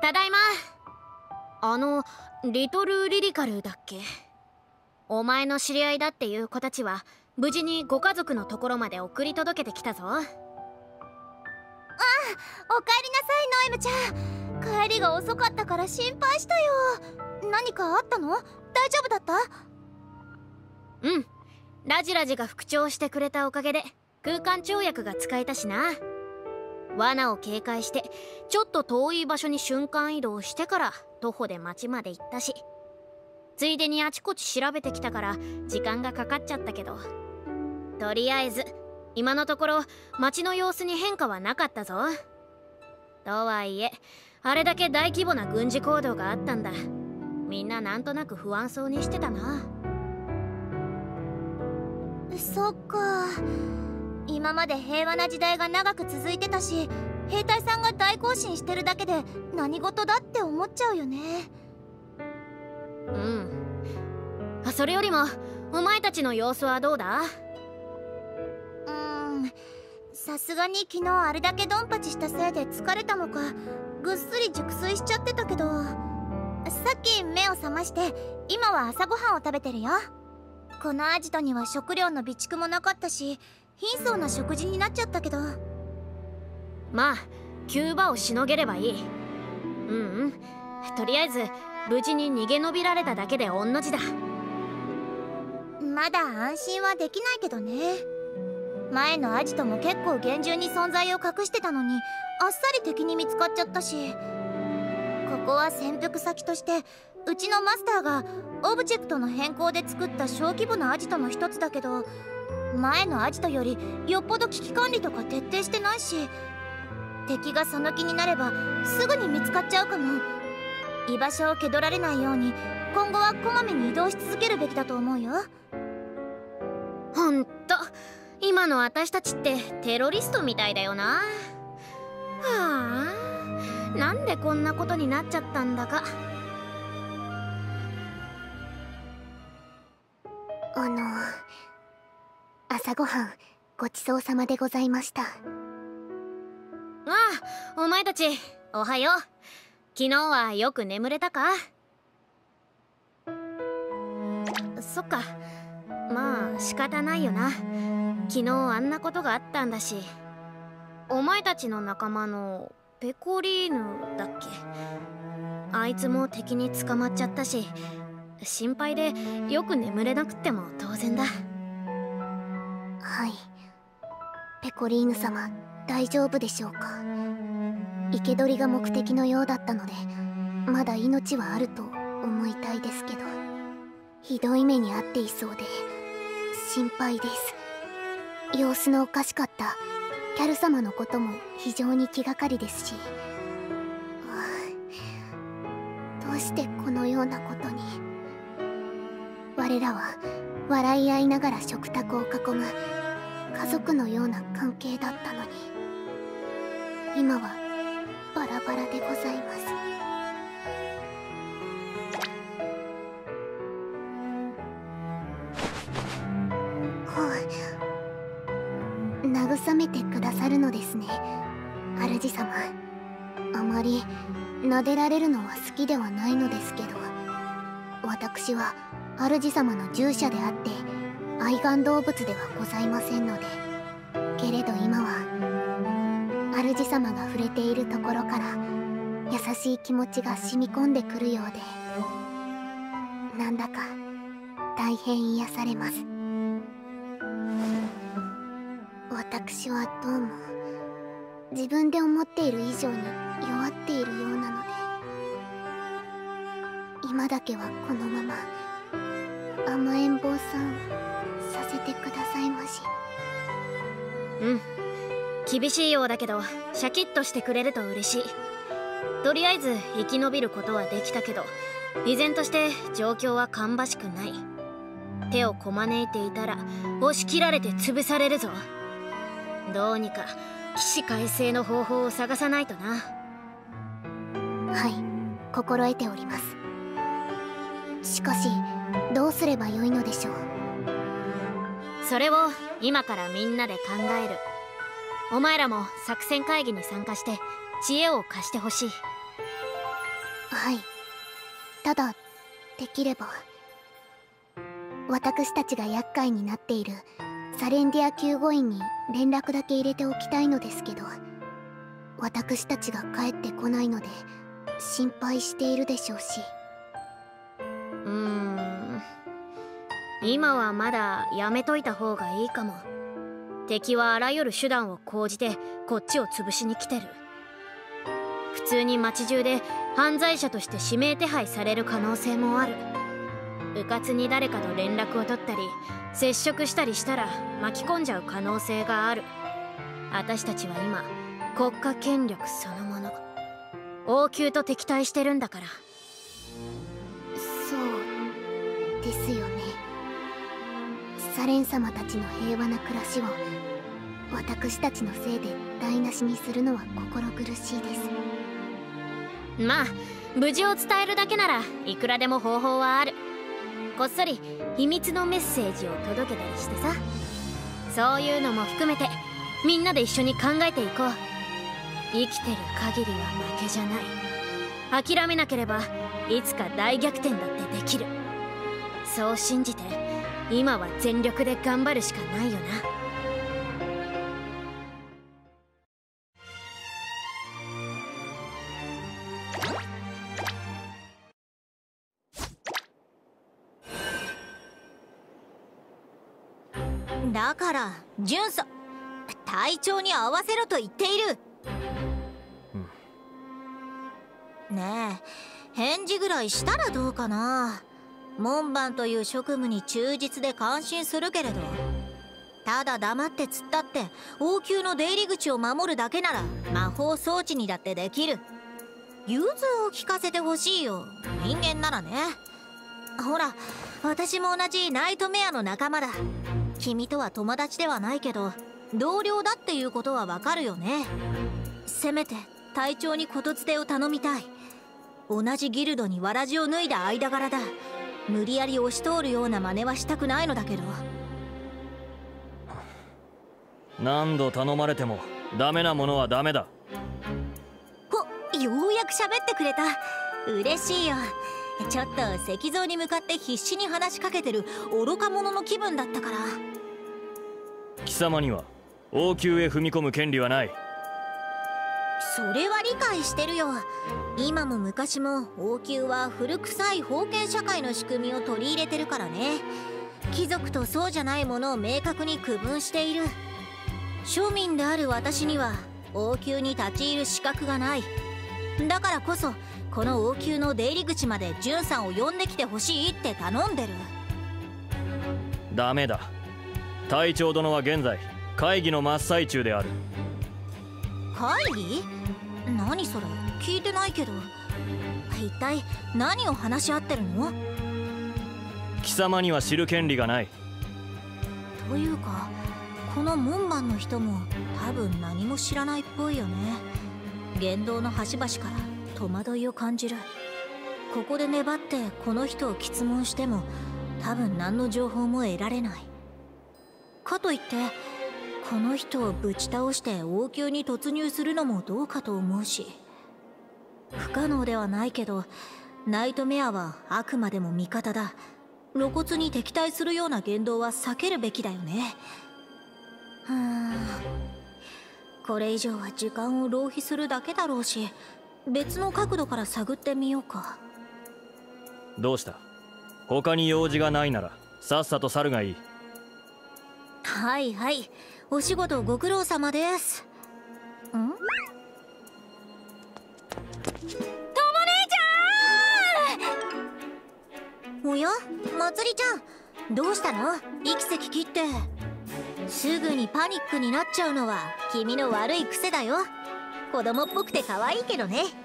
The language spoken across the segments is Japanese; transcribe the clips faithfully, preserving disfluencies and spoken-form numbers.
ただいま。あのリトルリリカルだっけ？お前の知り合いだっていう子たちは無事にご家族のところまで送り届けてきたぞ。ああ、 おかえりなさい、ノエムちゃん。帰りが遅かったから心配したよ。何かあったの？大丈夫だった？ うん、ラジラジが復調してくれたおかげで空間跳躍が使えたしな。罠を警戒してちょっと遠い場所に瞬間移動してから徒歩で町まで行ったし、ついでにあちこち調べてきたから時間がかかっちゃったけど、とりあえず今のところ町の様子に変化はなかったぞ。とはいえあれだけ大規模な軍事行動があったんだ。みんななんとなく不安そうにしてたな。 そっか。今まで平和な時代が長く続いてたし、兵隊さんが大行進してるだけで何事だって思っちゃうよね。 うん。あ、それよりもお前たちの様子はどうだ？ うーん、さすがに昨日あれだけドンパチしたせいで疲れたのかぐっすり熟睡しちゃってたけど、さっき目を覚まして今は朝ごはんを食べてるよ。このアジトには食料の備蓄もなかったし貧相な食事になっちゃったけど。 まあ急場をしのげればいい。うんうん、とりあえず無事に逃げ延びられただけで御の字だ。 まだ安心はできないけどね。前のアジトも結構厳重に存在を隠してたのにあっさり敵に見つかっちゃったし、ここは潜伏先としてうちのマスターがオブジェクトの変更で作った小規模なアジトの一つだけど、前のアジトよりよっぽど危機管理とか徹底してないし、敵がその気になればすぐに見つかっちゃうかも。居場所を気取られないように今後はこまめに移動し続けるべきだと思うよ。 ほんと今の私たちってテロリストみたいだよな。はあ、なんでこんなことになっちゃったんだか。 あの朝ごはんごちそうさまでございました。 ああ、お前たちおはよう。昨日はよく眠れたか？そっか、まあ仕方ないよな。昨日あんなことがあったんだし。お前たちの仲間のペコリーヌだっけ？あいつも敵に捕まっちゃったし心配でよく眠れなくっても当然だ。 はい、ペコリーヌ様大丈夫でしょうか？生け捕りが目的のようだったのでまだ命はあると思いたいですけど、ひどい目に遭っていそうで心配です。様子のおかしかったキャル様のことも非常に気がかりですし、どうしてこのようなことに。我らは笑い合いながら食卓を囲む家族のような関係だったのに、今はバラバラでございます。慰めてくださるのですね、主様。あまり撫でられるのは好きではないのですけど、私は主様の従者であって愛玩動物ではございませんので。けれど今は主様が触れているところから優しい気持ちが染み込んでくるようで、なんだか大変癒されます。私はどうも自分で思っている以上に弱っているようなので、今だけはこのまま甘えん坊さんさせてくださいまし。 うん、厳しいようだけどシャキッとしてくれると嬉しい。とりあえず生き延びることはできたけど依然として状況は芳しくない。手をこまねいていたら押し切られて潰されるぞ。どうにか起死回生の方法を探さないとな。 はい、心得ております。しかしどうすればよいのでしょう。 それを今からみんなで考える。お前らも作戦会議に参加して知恵を貸してほしい。 はい。ただできれば私たちが厄介になっているサレンディア救護員に連絡だけ入れておきたいのですけど、私たちが帰ってこないので心配しているでしょうし。 うーん、今はまだやめといた方がいいかも。敵はあらゆる手段を講じてこっちを潰しに来てる。普通に街中で犯罪者として指名手配される可能性もある。迂闊に誰かと連絡を取ったり接触したりしたら巻き込んじゃう可能性がある。私たちは今国家権力そのもの、王宮と敵対してるんだから。 そうですよね。サレン様たちの平和な暮らしを私たちのせいで台無しにするのは心苦しいです。 まあ無事を伝えるだけならいくらでも方法はある。こっそり秘密のメッセージを届けたりしてさ。そういうのも含めてみんなで一緒に考えていこう。生きてる限りは負けじゃない。諦めなければいつか大逆転だってできる。そう信じて今は全力で頑張るしかないよな。 だからジュンさん、隊長に合わせろと言っている。うん、ねえ、返事ぐらいしたらどうかな。門番という職務に忠実で感心するけれど、ただ黙って突っ立って王宮の出入り口を守るだけなら魔法装置にだってできる。融通を聞かせてほしいよ、人間ならね。ほら、私も同じナイトメアの仲間だ。君とは友達ではないけど同僚だっていうことはわかるよね。せめて隊長に言伝を頼みたい。同じギルドにわらじを脱いだ間柄だ。無理やり押し通るような真似はしたくないのだけど。 何度頼まれてもダメなものはダメだ。 お、ようやく喋ってくれた。嬉しいよ。ちょっと石像に向かって必死に話しかけてる愚か者の気分だったから。 貴様には王宮へ踏み込む権利はない。 それは理解してるよ。今も昔も王宮は古臭い封建社会の仕組みを取り入れてるからね。貴族とそうじゃないものを明確に区分している。庶民である私には王宮に立ち入る資格がない。だからこそこの王宮の出入り口までジュンさんを呼んできてほしいって頼んでる。 ダメだ。隊長殿は現在会議の真っ最中である。 会議？何それ、聞いてないけど。一体何を話し合ってるの？ 貴様には知る権利がない。 というかこの門番の人も多分何も知らないっぽいよね。言動の端々から戸惑いを感じる。ここで粘ってこの人を詰問しても多分何の情報も得られない。かといってこの人をぶち倒して王宮に突入するのもどうかと思うし。不可能ではないけどナイトメアはあくまでも味方だ。露骨に敵対するような言動は避けるべきだよね。うーん、これ以上は時間を浪費するだけだろうし、別の角度から探ってみようか。 どうした？他に用事がないならさっさと去るがいい。 はいはい、お仕事ご苦労様です。ん？おや、まつりちゃん、どうしたの？息せき切って。すぐにパニックになっちゃうのは君の悪い癖だよ。子供っぽくて可愛いけどね。うんうん、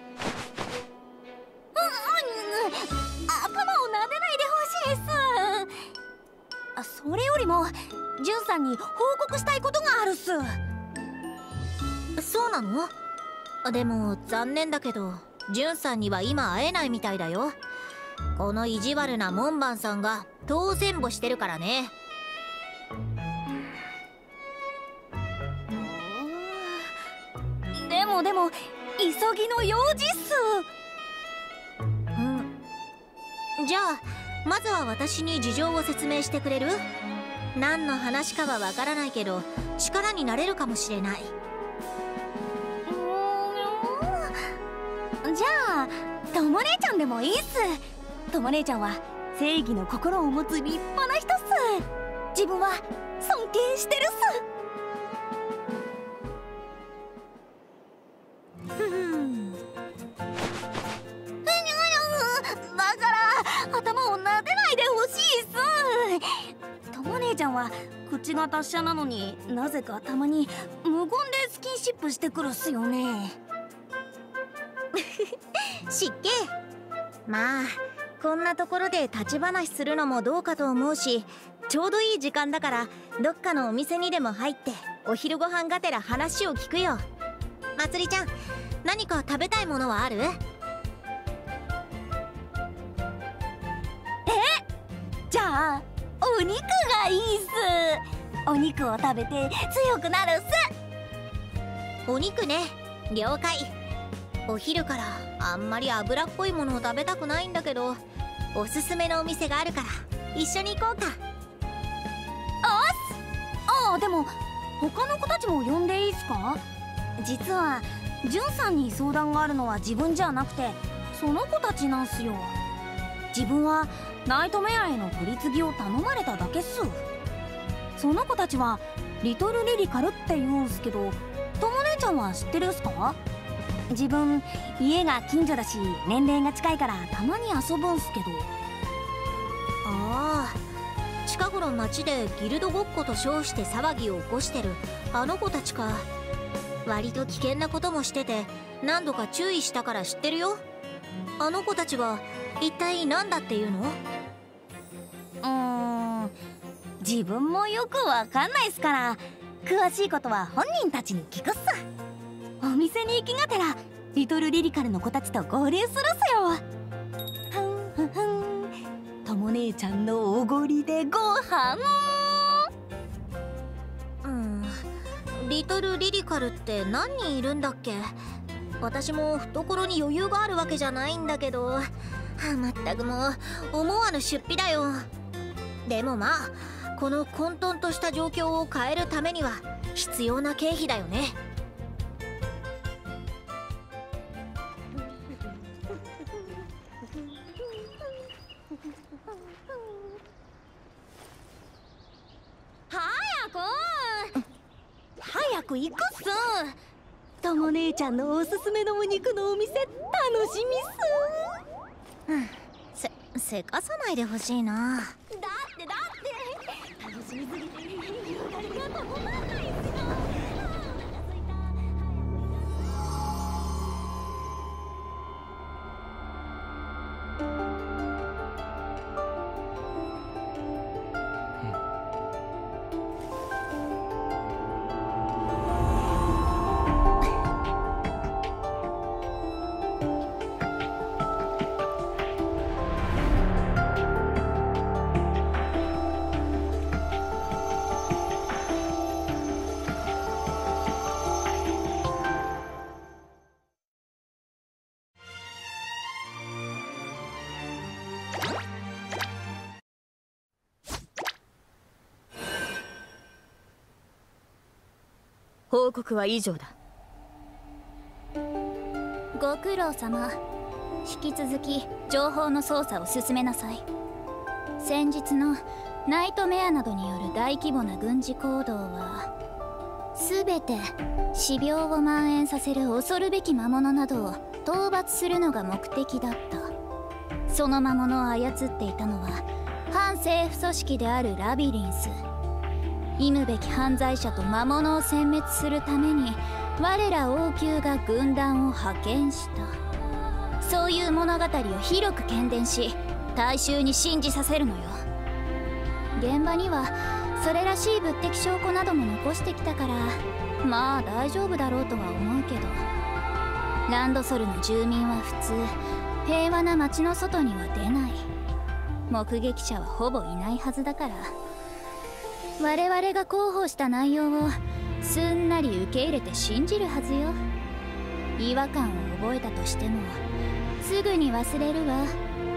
頭を撫でないでほしいっす。あ、それよりもジュンさんに報告したいことがあるっす。そうなの？でも残念だけどジュンさんには今会えないみたいだよ。この意地悪な門番さんが当選簿してるからね。でもでも急ぎの用事っす。 じゃあまずは私に事情を説明してくれる？何の話かはわからないけど力になれるかもしれない。 じゃあとも姉ちゃんでもいいっす。とも姉ちゃんは正義の心を持つ立派な人っす。自分は尊敬してるっす。だから頭を撫でないでほしいっす。とも姉ちゃんは口が達者なのになぜかたまに無言でスキンシップしてくるっすよね。 失敬。まあこんなところで立ち話するのもどうかと思うし、ちょうどいい時間だからどっかのお店にでも入ってお昼ご飯がてら話を聞くよ。まつりちゃん、何か食べたいものはある？え？ じゃあお肉がいいっす。お肉を食べて強くなるっす。 お肉ね、了解。お昼からあんまり脂っこいものを食べたくないんだけど、おすすめのお店があるから一緒に行こうか。 あっす。ああ、でも他の子たちも呼んでいいっすか？実はジュンさんに相談があるのは自分じゃなくてその子たちなんすよ。自分はナイトメアへの取り次ぎを頼まれただけっす。その子たちはリトルリリカルって言うんすけど、とも姉ちゃんは知ってるっすか？自分家が近所だし年齢が近いからたまに遊ぶんすけど。 ああ、近頃町でギルドごっこと称して騒ぎを起こしてるあの子たちか。割と危険なこともしてて何度か注意したから知ってるよ。あの子たちは一体何だっていうの？ うーん、自分もよくわかんないっすから、詳しいことは本人たちに聞くっす。お店に行きがてらリトルリリカルの子たちと合流するっすよ。ふんふんふん、とも姉ちゃんのおごりでご飯。 うん、リトルリリカルって何人いるんだっけ？私も懐に余裕があるわけじゃないんだけど、はあ、まったくもう思わぬ出費だよ。でもまあこの混沌とした状況を変えるためには必要な経費だよね。 早く行くっす。とも姉ちゃんのおすすめのお肉のお店楽しみっす。 せ、せかさないでほしいな。 だってだって楽しみすぎてよだれが止まらないっすよ。 報告は以上だ。 ご苦労様。引き続き情報の操作を進めなさい。先日のナイトメアなどによる大規模な軍事行動は全て死病を蔓延させる恐るべき魔物などを討伐するのが目的だった。その魔物を操っていたのは反政府組織であるラビリンス。忌むべき犯罪者と魔物を殲滅するために我ら王宮が軍団を派遣した。そういう物語を広く喧伝し大衆に信じさせるのよ。現場にはそれらしい物的証拠なども残してきたからまあ大丈夫だろうとは思うけど、ランドソルの住民は普通平和な街の外には出ない。目撃者はほぼいないはずだから、我々が広報した内容をすんなり受け入れて信じるはずよ。違和感を覚えたとしてもすぐに忘れるわ。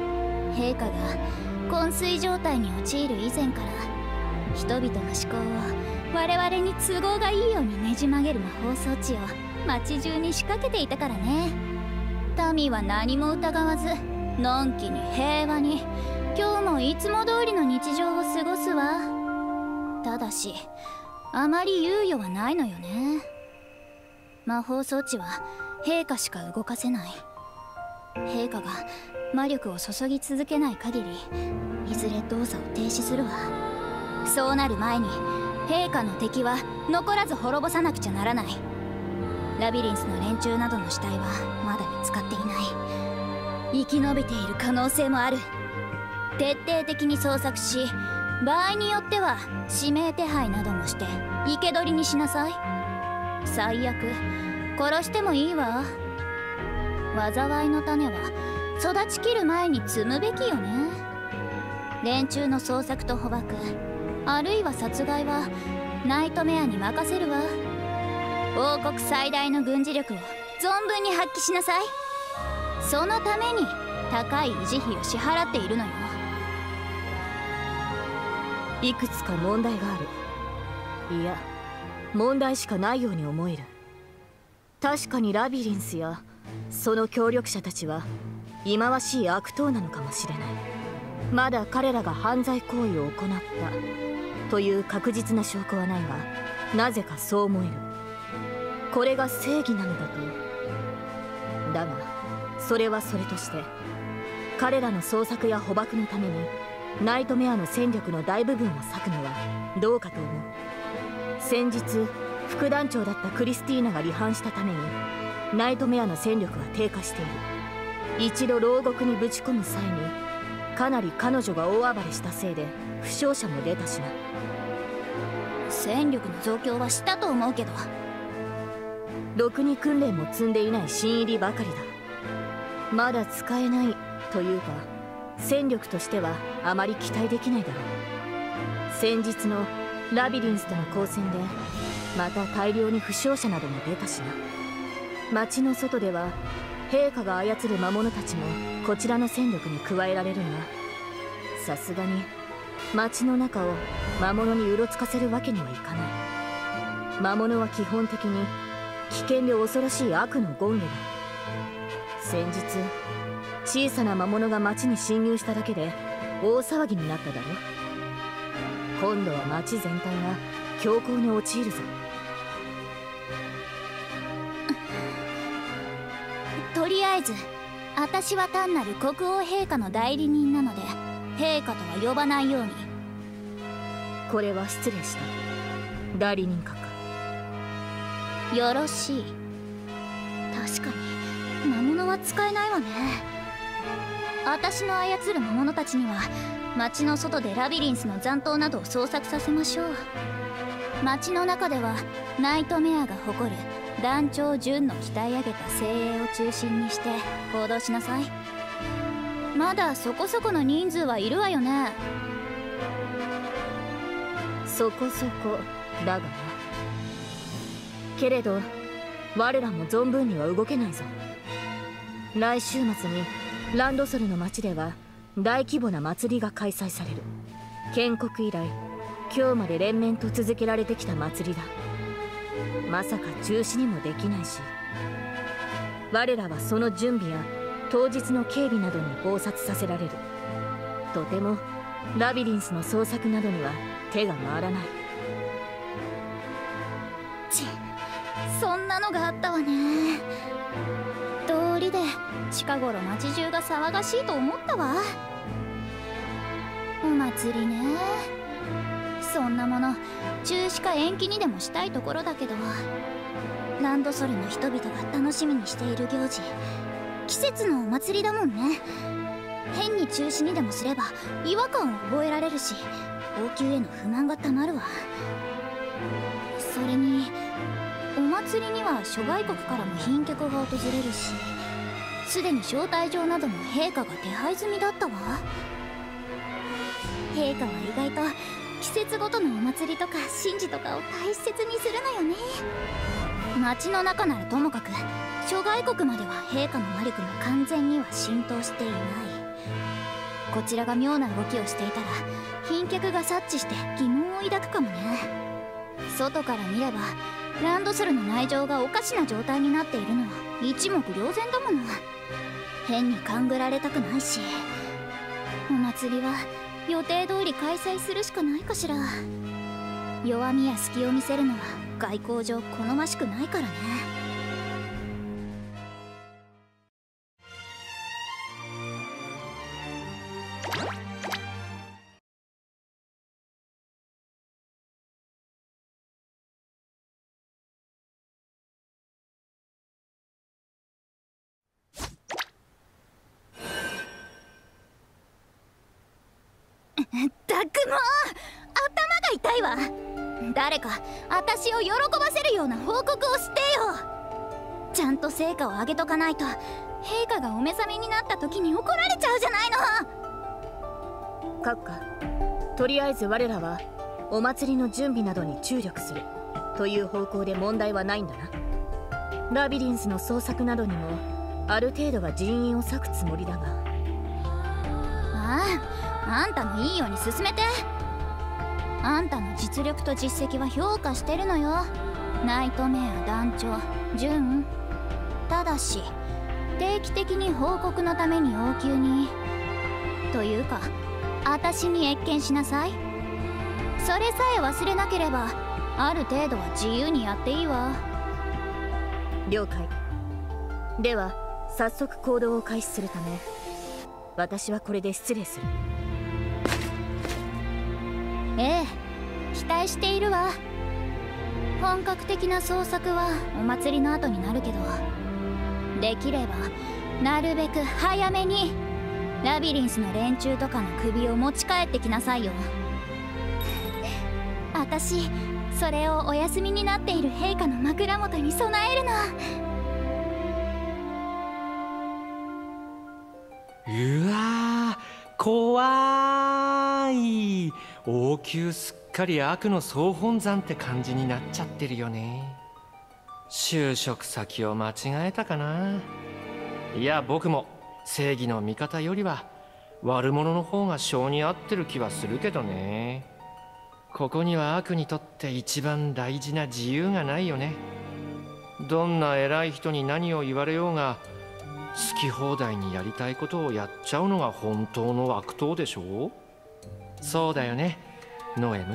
陛下が昏睡状態に陥る以前から人々の思考を我々に都合がいいようにねじ曲げる魔法装置を街中に仕掛けていたからね。民は何も疑わずのんきに平和に今日もいつも通りの日常を過ごすわ。ただしあまり猶予はないのよね。魔法装置は陛下しか動かせない。陛下が魔力を注ぎ続けない限りいずれ動作を停止するわ。そうなる前に陛下の敵は残らず滅ぼさなくちゃならない。ラビリンスの連中などの死体はまだ見つかっていない。生き延びている可能性もある。徹底的に捜索し、場合によっては指名手配などもして生け捕りにしなさい。最悪殺してもいいわ。災いの種は育ちきる前に摘むべきよね。連中の捜索と捕獲、あるいは殺害はナイトメアに任せるわ。王国最大の軍事力を存分に発揮しなさい。そのために高い維持費を支払っているのよ。 いくつか問題がある。いや、問題しかないように思える。確かにラビリンスやその協力者たちは忌まわしい悪党なのかもしれない。まだ彼らが犯罪行為を行ったという確実な証拠はないが、なぜかそう思える。これが正義なのだと。だがそれはそれとして、彼らの捜索や捕獲のためにナイトメアの戦力の大部分を割くのはどうかと思う。先日副団長だったクリスティーナが離反したためにナイトメアの戦力は低下している。一度牢獄にぶち込む際にかなり彼女が大暴れしたせいで負傷者も出たしな。 戦力の増強はしたと思うけど、 ろくに訓練も積んでいない新入りばかりだ。まだ使えないというか、戦力としてはあまり期待できないだろう。先日のラビリンスとの交戦でまた大量に負傷者なども出たしな。町の外では陛下が操る魔物たちもこちらの戦力に加えられるが、さすがに町の中を魔物にうろつかせるわけにはいかない。魔物は基本的に危険で恐ろしい悪の権下だ。先日小さな魔物が町に侵入しただけで大騒ぎになっただろ。今度は町全体が強行に陥るぞ。 とりあえず私は単なる国王陛下の代理人なので陛下とは呼ばないように。 これは失礼した。代理人閣下。 よろしい。確かに魔物は使えないわね。私の操る魔物たちには町の外でラビリンスの残党などを捜索させましょう。町の中ではナイトメアが誇る団長純の鍛え上げた精鋭を中心にして行動しなさい。まだそこそこの人数はいるわよね。 そこそこだがな。けれど我らも存分には動けないぞ。来週末にランドソルの町では大規模な祭りが開催される。建国以来今日まで連綿と続けられてきた祭りだ。まさか中止にもできないし、我らはその準備や当日の警備などに忙殺させられる。とてもラビリンスの捜索などには手が回らない。 ちそんなのがあったわね。道理で近頃町中が騒がしいと思ったわ。お祭りね、そんなもの中止か延期にでもしたいところだけど、ランドソルの人々が楽しみにしている行事、季節のお祭りだもんね。変に中止にでもすれば違和感を覚えられるし、王宮への不満がたまるわ。それにお祭りには諸外国からも賓客が訪れるし、すでに招待状なども陛下が手配済みだったわ。陛下は意外と季節ごとのお祭りとか神事とかを大切にするのよね。町の中ならともかく諸外国までは陛下の魔力が完全には浸透していない。 こちらが妙な動きをしていたら賓客が察知して疑問を抱くかもね。外から見ればランドセルの内情がおかしな状態になっているのは一目瞭然だもの。変に勘ぐられたくないし、お祭りは予定通り開催するしかないかしら。弱みや隙を見せるのは外交上好ましくないからね。ったくもう頭が痛いわ。誰か私を喜ばせるような報告をしてよ。ちゃんと成果を上げとかないと陛下がお目覚めになった時に怒られちゃうじゃないの。 閣下、とりあえず我らはお祭りの準備などに注力するという方向で問題はないんだな。ラビリンスの捜索などにもある程度は人員を割くつもりだが。 ああ、あんたのいいように進めて。あんたの実力と実績は評価してるのよ。ナイトメア団長純。ただし定期的に報告のために王宮にというか私に謁見しなさい。それさえ忘れなければある程度は自由にやっていいわ。 了解。では早速行動を開始するため私はこれで失礼する。 ええ、期待しているわ。本格的な捜索はお祭りの後になるけど、できればなるべく早めにラビリンスの連中とかの首を持ち帰ってきなさいよ。私それをお休みになっている陛下の枕元に備えるの。 うわー、怖い。王宮すっかり悪の総本山って感じになっちゃってるよね。就職先を間違えたかな。いや僕も正義の味方よりは悪者の方が性に合ってる気はするけどね。ここには悪にとって一番大事な自由がないよね。どんな偉い人に何を言われようが好き放題にやりたいことをやっちゃうのが本当の悪党でしょ。そうだよね、ノエム。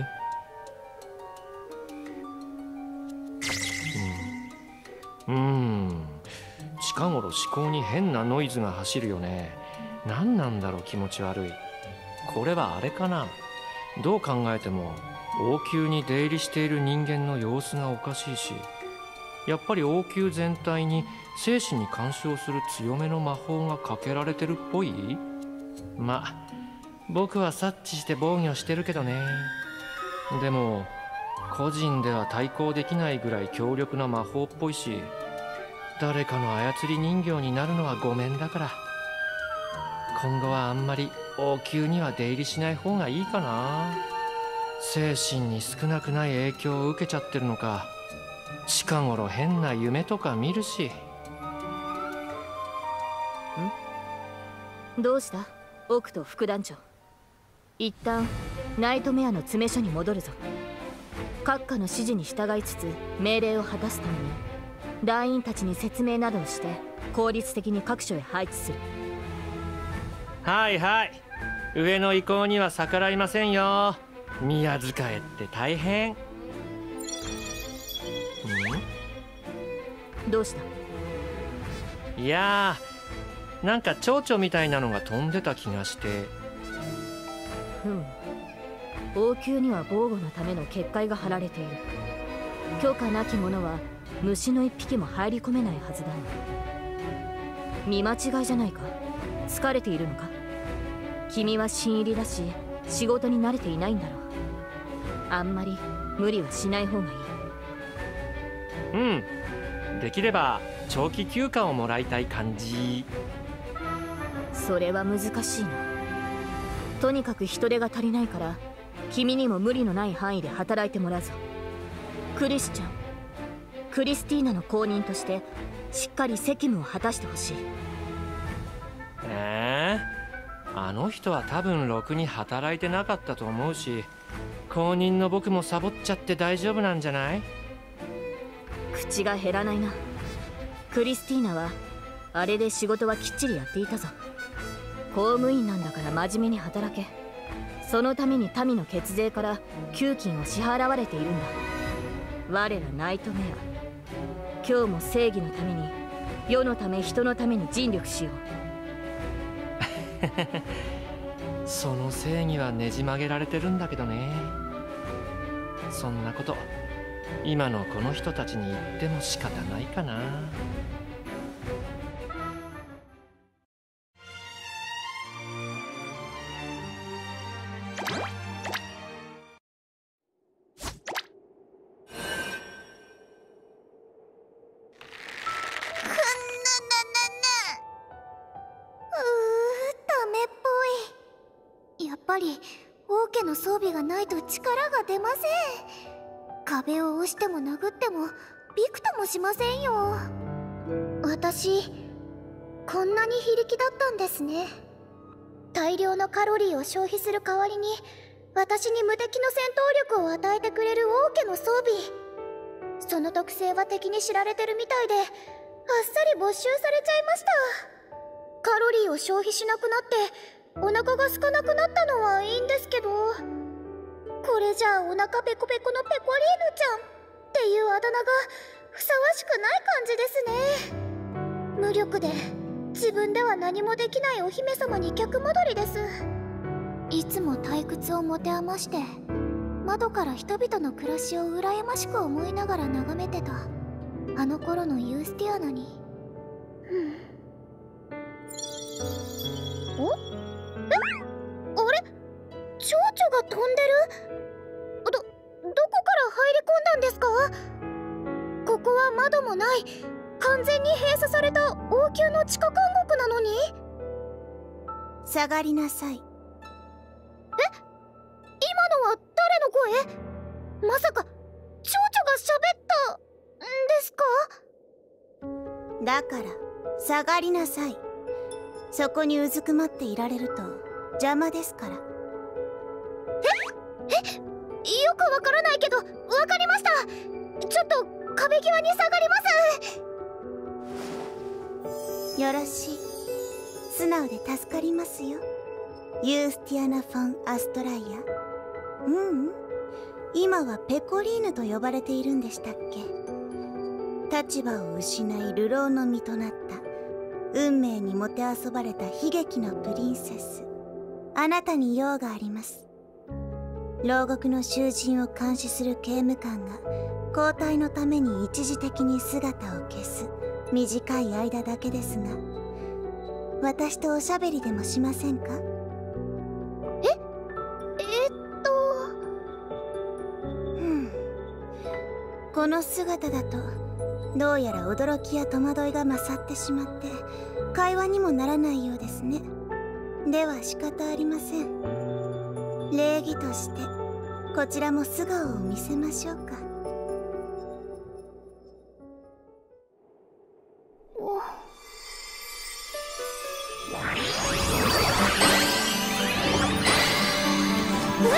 うん、うーん近頃思考に変なノイズが走るよね。何なんだろう、気持ち悪い。これはあれかな。どう考えても王宮に出入りしている人間の様子がおかしいし、やっぱり王宮全体に生死に干渉する強めの魔法がかけられてるっぽい。まあ僕は察知して防御してるけどね。でも個人では対抗できないぐらい強力な魔法っぽいし、誰かの操り人形になるのはごめんだから、今後はあんまり王宮には出入りしない方がいいかな。精神に少なくない影響を受けちゃってるのか、近頃変な夢とか見るし。 ん？どうしたオクト副団長。一旦ナイトメアの詰め所に戻るぞ。閣下の指示に従いつつ命令を果たすために団員たちに説明などをして効率的に各所へ配置する。 はいはい、上の意向には逆らいませんよ。宮仕えって大変。ん？ どうした？ いやー、なんか蝶々みたいなのが飛んでた気がして。 ふむ、王宮には防護のための結界が張られている。許可なき者は虫の一匹も入り込めないはずだ。見間違いじゃないか。疲れているのか？君は新入りだし仕事に慣れていないんだろう。あんまり無理はしない方がいい。 うん、できれば長期休暇をもらいたい感じ。 それは難しいな。とにかく人手が足りないから君にも無理のない範囲で働いてもらうぞ。クリスチャン、クリスティーナの後任としてしっかり責務を果たしてほしい。 えー、 あの人は多分ろくに働いてなかったと思うし、後任の僕もサボっちゃって大丈夫なんじゃない？ 口が減らないな。クリスティーナはあれで仕事はきっちりやっていたぞ。公務員なんだから真面目に働け。そのために民の血税から給金を支払われているんだ。我らナイトメア、今日も正義のために、世のため人のために尽力しよう。 その正義はねじ曲げられてるんだけどね。そんなこと今のこの人たちに言っても仕方ないかな。 王家の装備がないと力が出ません。壁を押しても殴ってもびくともしませんよ。私こんなに非力だったんですね。大量のカロリーを消費する代わりに私に無敵の戦闘力を与えてくれる王家の装備、その特性は敵に知られてるみたいであっさり没収されちゃいました。カロリーを消費しなくなってお腹が空かなくなったのはいいんですけど、これじゃあお腹ペコペコのペコリーヌちゃんっていうあだ名がふさわしくない感じですね。無力で自分では何もできないお姫様に逆戻りです。いつも退屈を持て余して窓から人々の暮らしを羨ましく思いながら眺めてたあの頃のユースティアナに、うんおあれ、蝶々が飛んでる。ど、どこから入り込んだんですか？ここは窓もない完全に閉鎖された王宮の地下監獄なのに。下がりなさい。え、今のは誰の声？まさか蝶々が喋ったんですか？だから下がりなさい。そこにうずくまっていられると邪魔ですから。ええ、よくわからないけどわかりました。ちょっと壁際に下がります。よろしい。素直で助かりますよ、ユースティアナ・フォン・アストライア。ううん、今はペコリーヌと呼ばれているんでしたっけ。立場を失い流浪の身となった運命にもてあそばれた悲劇のプリンセス。あなたに用があります。牢獄の囚人を監視する刑務官が交代のために一時的に姿を消す短い間だけですが、私とおしゃべりでもしませんか？ええっとうんこの姿だとどうやら驚きや戸惑いが勝ってしまって会話にもならないようですね。では仕方ありません。礼儀としてこちらも素顔を見せましょうか。おえ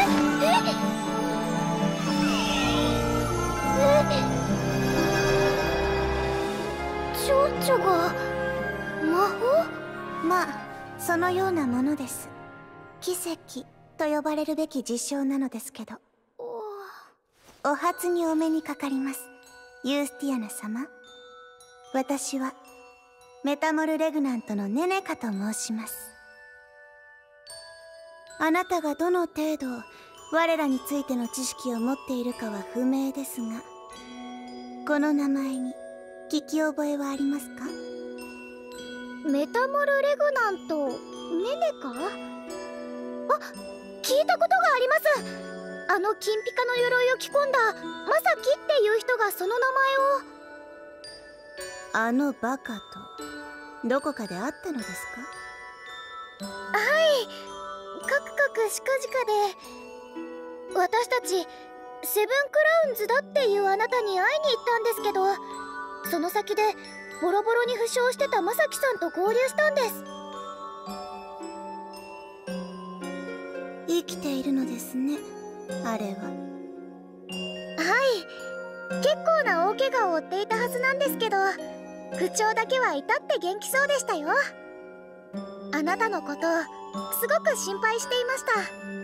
ええ蝶々が魔法？まあそのようなものです。奇跡と呼ばれるべき実証なのですけど。お初にお目にかかります、ユースティアナ様。私はメタモルレグナントのネネカと申します。あなたがどの程度我らについての知識を持っているかは不明ですが、この名前に聞き覚えはありますか？メタモルレグナントネネカ？あ、聞いたことがあります。あの金ピカの鎧を着込んだマサキっていう人がその名前を。あのバカとどこかで会ったのですか？はい、カクカクしかじかで。私たちセブンクラウンズだっていうあなたに会いに行ったんですけど、その先でボロボロに負傷してたマサキさんと合流したんです。 生きているのですね、あれは。はい、結構な大怪我を負っていたはずなんですけど、口調だけは至って元気そうでしたよ。あなたのことすごく心配していました。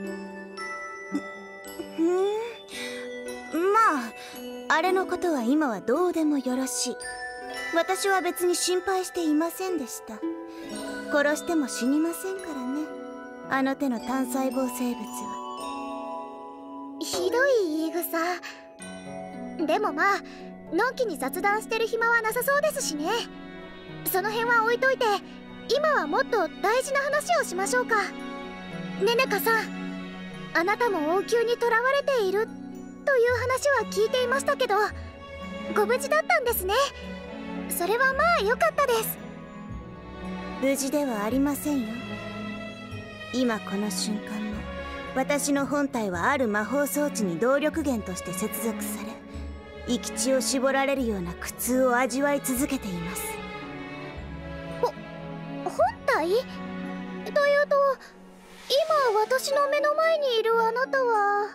ふん、まああれのことは今はどうでもよろしい。私は別に心配していませんでした。殺しても死にませんからね、あの手の単細胞生物は。ひどい言い草。でもまあのんきに雑談してる暇はなさそうですしね。その辺は置いといて、今はもっと大事な話をしましょうか。ねねかさん、あなたも王宮に囚われているという話は聞いていましたけど、ご無事だったんですね。それはまあ良かったです。無事ではありませんよ。今この瞬間も私の本体はある魔法装置に動力源として接続され、生き血を絞られるような苦痛を味わい続けています。ほ本体というと、今私の目の前にいるあなたは。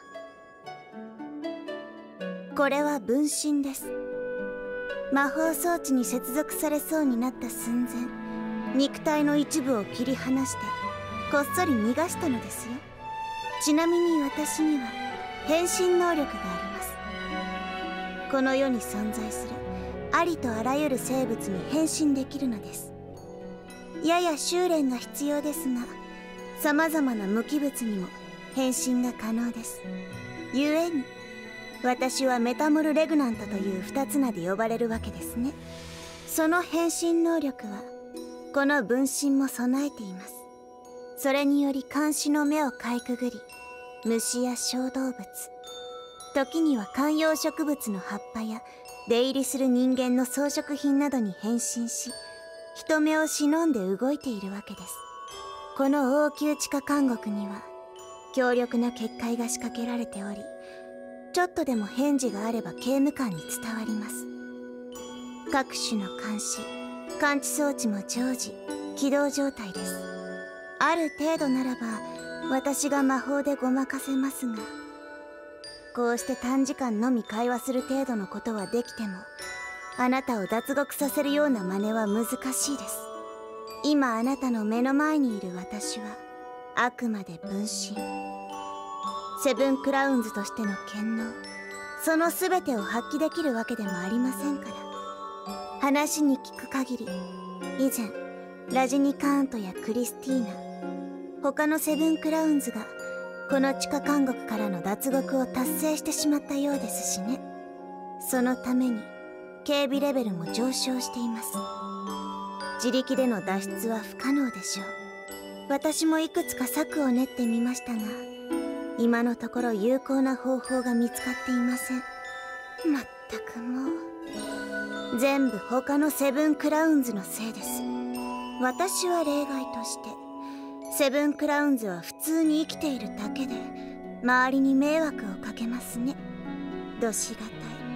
これは分身です。魔法装置に接続されそうになった寸前、肉体の一部を切り離してこっそり逃がしたのですよ。ちなみに私には変身能力があります。この世に存在するありとあらゆる生物に変身できるのです。やや修練が必要ですが、さまざまな無機物にも変身が可能です。ゆえに私はメタモルレグナントという二つ名で呼ばれるわけですね。その変身能力はこの分身も備えています。それにより監視の目をかいくぐり、虫や小動物、時には観葉植物の葉っぱや出入りする人間の装飾品などに変身し、人目を忍んで動いているわけです。この王宮地下監獄には強力な結界が仕掛けられており、ちょっとでも返事があれば刑務官に伝わります。各種の監視、感知装置も常時起動状態です。ある程度ならば私が魔法でごまかせますが、こうして短時間のみ会話する程度のことはできても、あなたを脱獄させるような真似は難しいです。今あなたの目の前にいる私はあくまで分身。セブンクラウンズとしての権能、その全てを発揮できるわけでもありませんから。話に聞く限り、以前ラジニカーントやクリスティーナ、他のセブンクラウンズがこの地下監獄からの脱獄を達成してしまったようですしね。そのために警備レベルも上昇しています。自力での脱出は不可能でしょう。私もいくつか策を練ってみましたが、今のところ有効な方法が見つかっていません。まったくもう全部他のセブンクラウンズのせいです。私は例外としてセブンクラウンズは普通に生きているだけで周りに迷惑をかけますね。どしが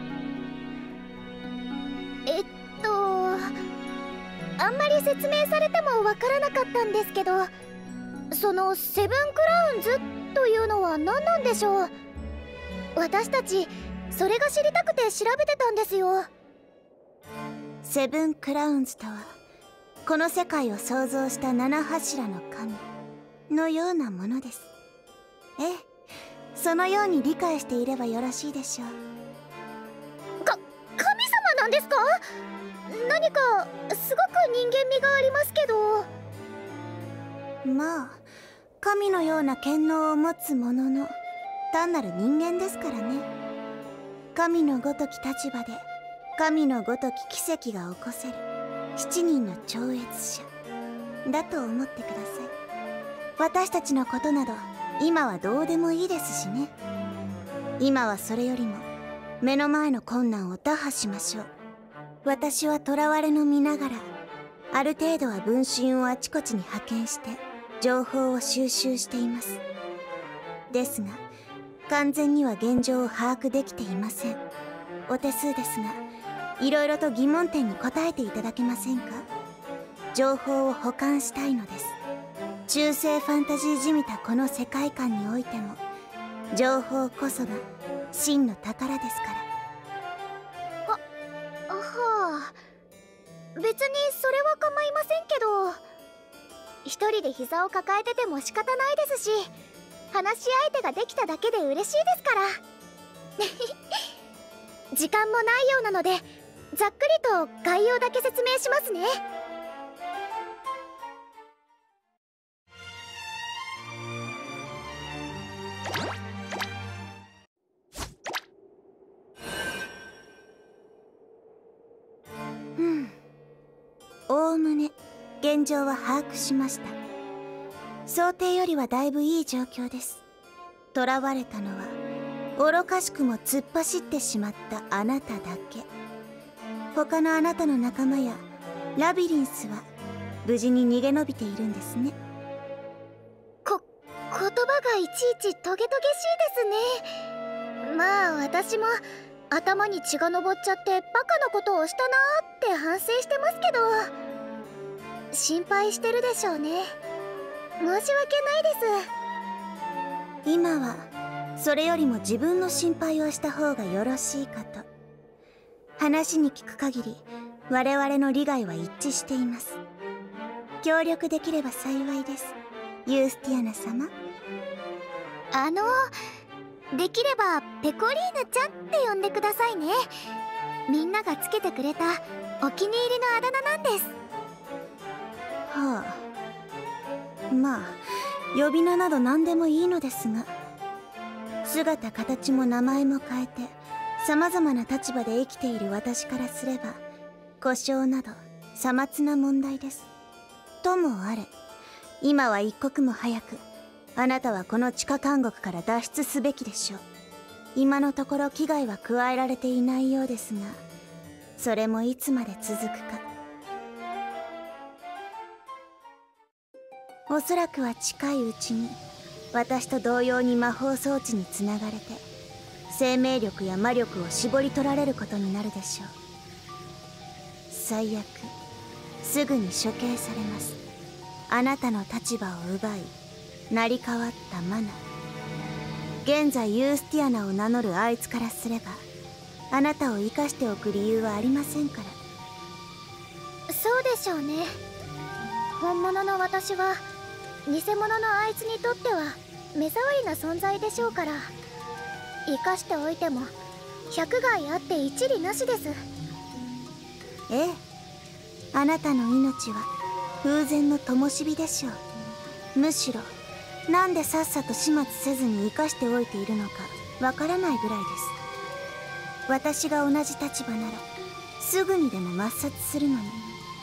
たい。えっとあんまり説明されてもわからなかったんですけど、そのセブンクラウンズというのは何なんでしょう。私たちそれが知りたくて調べてたんですよ。セブンクラウンズとはこの世界を創造した七柱の神のようなものです。ええ、そのように理解していればよろしいでしょう。か、神様なんですか？何かすごく人間味がありますけど。まあ神のような権能を持つものの単なる人間ですからね。神のごとき立場で神のごとき奇跡が起こせる七人の超越者だと思ってください。私たちのことなど今はどうでもいいですしね。今はそれよりも目の前の困難を打破しましょう。私は囚われの身ながらある程度は分身をあちこちに派遣して情報を収集しています。ですが完全には現状を把握できていません。お手数ですがいろいろと疑問点に答えていただけませんか？情報を保管したいのです。 中世ファンタジーじみたこの世界観においても情報こそが真の宝ですから。 あはあ、別にそれは構いませんけど、一人で膝を抱えてても仕方ないですし、話し相手ができただけで嬉しいですから時間もないようなのでざっくりと概要だけ説明しますね。 おおむね現状は把握しました。想定よりはだいぶいい状況です。囚われたのは愚かしくも突っ走ってしまったあなただけ。他のあなたの仲間やラビリンスは無事に逃げ延びているんですね。 こ言葉がいちいちトゲトゲしいですね。まあ私も頭に血が上っちゃってバカなことをしたなーって反省してますけど、心配してるでしょうね。申し訳ないです。 今はそれよりも自分の心配をした方がよろしいかと。話に聞く限り我々の利害は一致しています。協力できれば幸いです、ユースティアナ様。 あのできればペコリーヌちゃんって呼んでくださいね。みんながつけてくれたお気に入りのあだ名なんです。 はあ、まあ呼び名など何でもいいのですが、姿形も名前も変えて様々な立場で生きている私からすれば故障などさまつな問題です。ともあれ、今は一刻も早くあなたはこの地下監獄から脱出すべきでしょう。今のところ危害は加えられていないようですが、それもいつまで続くか。おそらくは近いうちに私と同様に魔法装置につながれて生命力や魔力を絞り取られることになるでしょう。最悪すぐに処刑されます。あなたの立場を奪い成り代わったマナ。現在ユースティアナを名乗るあいつからすればあなたを生かしておく理由はありませんから。 そうでしょうね。本物の私は偽物のあいつにとっては目障りな存在でしょうから、生かしておいても百害あって一利なしです。 ええ、あなたの命は風前の灯火でしょう。むしろなんでさっさと始末せずに生かしておいているのかわからないぐらいです。私が同じ立場ならすぐにでも抹殺するのに。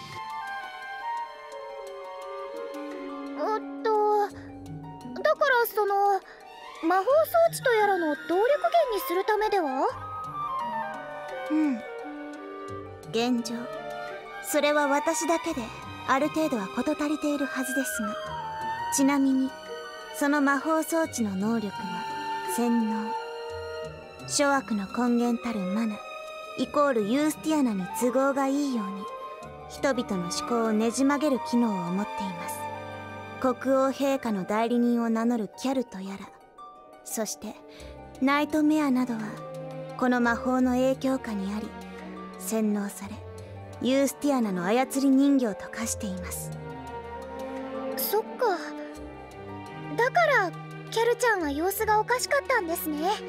おっと、だからその魔法装置とやらの動力源にするためでは？ うん、現状それは私だけである程度は事足りているはずですが、ちなみにその魔法装置の能力は洗脳。諸悪の根源たるマナイコールユースティアナに都合がいいように人々の思考をねじ曲げる機能を持っています。国王陛下の代理人を名乗るキャルトやら、そしてナイトメアなどはこの魔法の影響下にあり洗脳されユースティアナの操り人形と化しています。 そっか、だからキャルちゃんは様子がおかしかったんですね。よかった。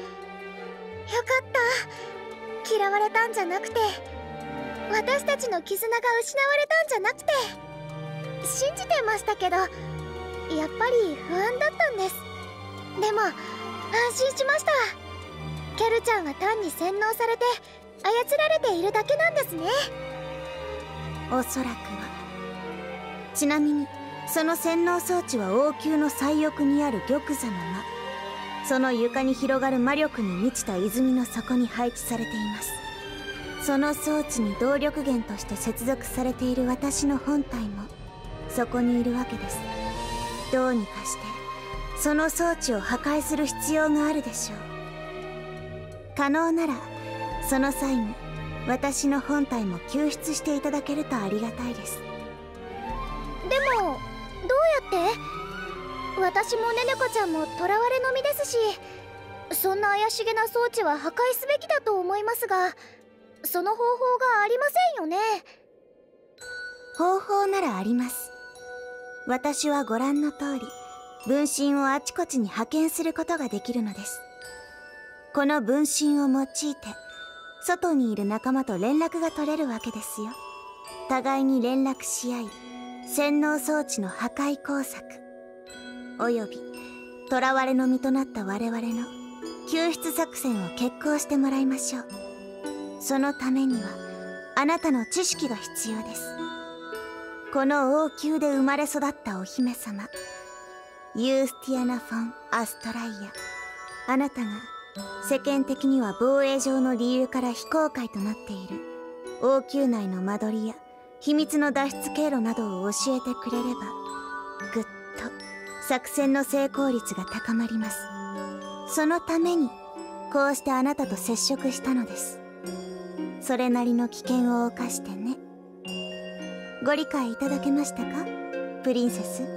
嫌われたんじゃなくて私たちの絆が失われたんじゃなくて、信じてましたけどやっぱり不安だったんです。でも安心しました。キャルちゃんは単に洗脳されて操られているだけなんですね。 おそらくは。ちなみにその洗脳装置は王宮の最奥にある玉座の間、その床に広がる魔力に満ちた泉の底に配置されています。その装置に動力源として接続されている私の本体もそこにいるわけです。どうにかしてその装置を破壊する必要があるでしょう。可能ならその際に私の本体も救出していただけるとありがたいです。 でもどうやって？ 私もネネコちゃんも囚われの身ですし、そんな怪しげな装置は破壊すべきだと思いますが、その方法がありませんよね。 方法ならあります。私はご覧の通り分身をあちこちに派遣することができるのです。この分身を用いて外にいる仲間と連絡が取れるわけですよ。互いに連絡し合い、洗脳装置の破壊工作および囚われの身となった我々の救出作戦を決行してもらいましょう。そのためにはあなたの知識が必要です。この王宮で生まれ育ったお姫様ユースティアナ・フォン・アストライア、あなたが世間的には防衛上の理由から非公開となっている王宮内の間取りや秘密の脱出経路などを教えてくれれば、ぐっと作戦の成功率が高まります。そのためにこうしてあなたと接触したのです。それなりの危険を冒してね。ご理解いただけましたか、プリンセス。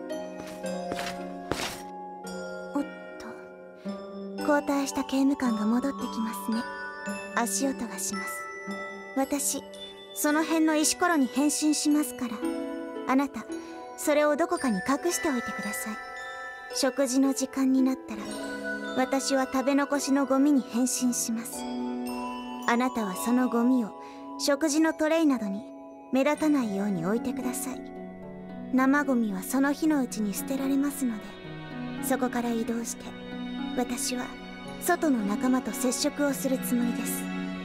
おっと、交代した刑務官が戻ってきますね。足音がします。私その辺の石ころに変身しますから、あなたそれをどこかに隠しておいてください。食事の時間になったら私は食べ残しのゴミに変身します。あなたはそのゴミを食事のトレイなどに目立たないように置いてください。生ゴミはその日のうちに捨てられますので、そこから移動して私は外の仲間と接触をするつもりです。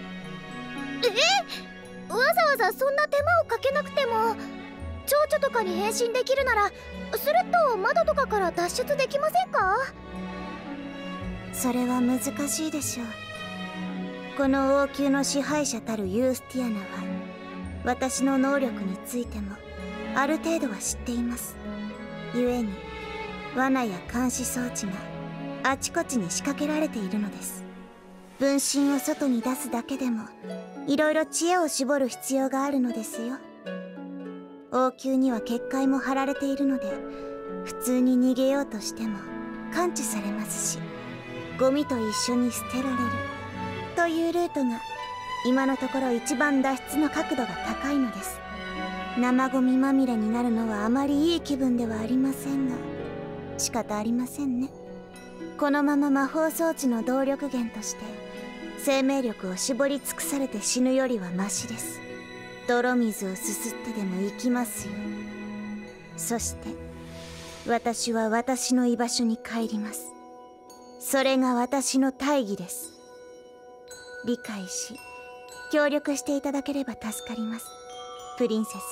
え、わざわざそんな手間をかけなくても蝶々とかに変身できるなら、すると窓とかから脱出できませんか？ それは難しいでしょう。この王宮の支配者たるユースティアナは私の能力についてもある程度は知っています。故に罠や監視装置があちこちに仕掛けられているのです。分身を外に出すだけでもいろいろ知恵を絞る必要があるのですよ。王宮には結界も張られているので、普通に逃げようとしても感知されますし、ゴミと一緒に捨てられるというルートが今のところ一番脱出の角度が高いのです。生ゴミまみれになるのはあまりいい気分ではありませんが、仕方ありませんね。このまま魔法装置の動力源として生命力を絞り尽くされて死ぬよりはマシです。泥水をすすってでも行きますよ。そして私は私の居場所に帰ります。それが私の大義です。理解し協力していただければ助かります、プリンセス。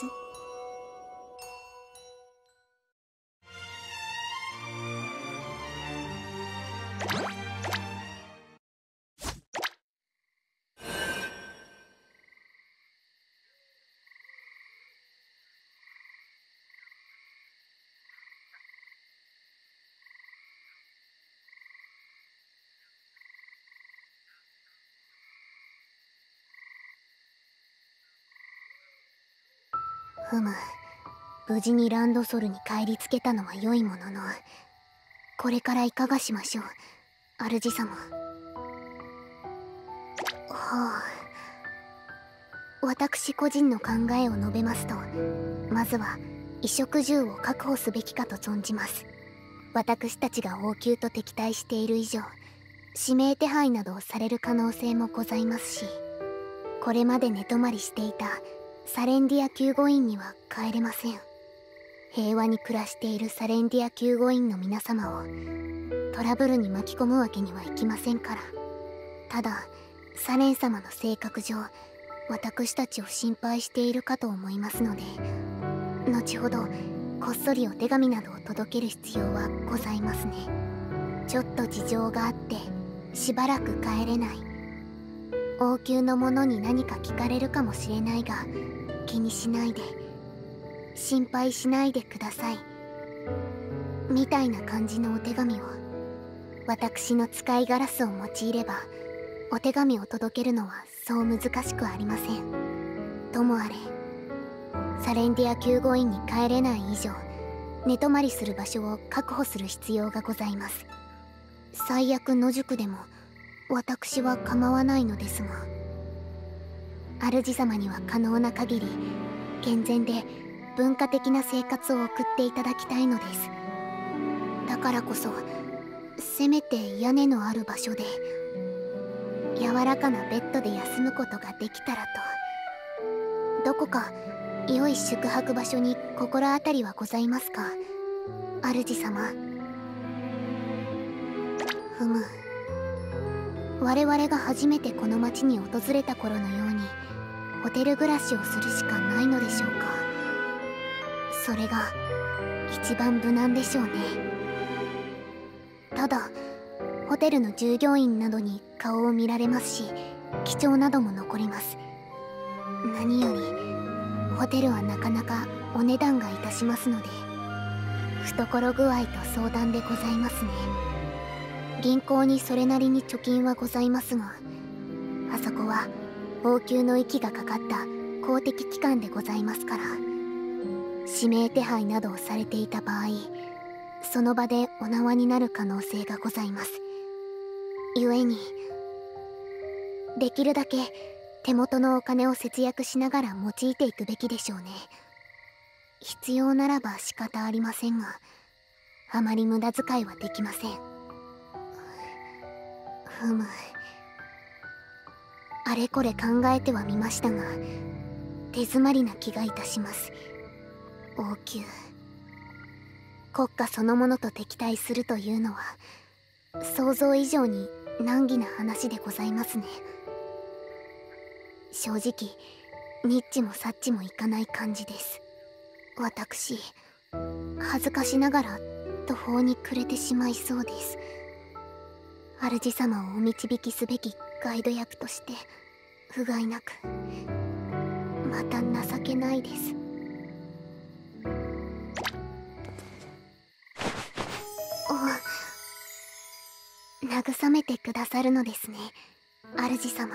ふむ、無事にランドソルに帰りつけたのは良いものの、これからいかがしましょう、主様。はあ、私個人の考えを述べますと、まずは衣食住を確保すべきかと存じます。私たちが王宮と敵対している以上、指名手配などをされる可能性もございますし、これまで寝泊まりしていたサレンディア救護員には帰れません。平和に暮らしているサレンディア救護員の皆様をトラブルに巻き込むわけにはいきませんから。ただサレン様の性格上、私たちを心配しているかと思いますので、後ほどこっそりお手紙などを届ける必要はございますね。ちょっと事情があってしばらく帰れない。王宮の者に何か聞かれるかもしれないが、気にしないで、心配しないでください、みたいな感じのお手紙を。私の使いガラスを用いればお手紙を届けるのはそう難しくありません。ともあれサレンディア救護員に帰れない以上、 寝泊まりする場所を確保する必要がございます。最悪野宿でも私は構わないのですが、主様には可能な限り健全で文化的な生活を送っていただきたいのです。だからこそせめて屋根のある場所で柔らかなベッドで休むことができたらと。どこか良い宿泊場所に心当たりはございますか、主様。ふむ。我々が初めてこの町に訪れた頃のようにホテル暮らしをするしかないのでしょうか。それが一番無難でしょうね。ただホテルの従業員などに顔を見られますし、記帳なども残ります。何よりホテルはなかなかお値段がいたしますので、懐具合と相談でございますね。銀行にそれなりに貯金はございますが、あそこは王宮の息がかかった公的機関でございますから、指名手配などをされていた場合、その場でお縄になる可能性がございます。故にできるだけ手元のお金を節約しながら用いていくべきでしょうね。必要ならば仕方ありませんが、あまり無駄遣いはできません。ふむ。あれこれ考えてはみましたが、手詰まりな気がいたします。王宮、国家そのものと敵対するというのは想像以上に難儀な話でございますね。正直ニッチもサッチもいかない感じです。私恥ずかしながら途方に暮れてしまいそうです。主様をお導きすべきガイド役として不甲斐なく、また情けないです。お、慰めてくださるのですね、主様。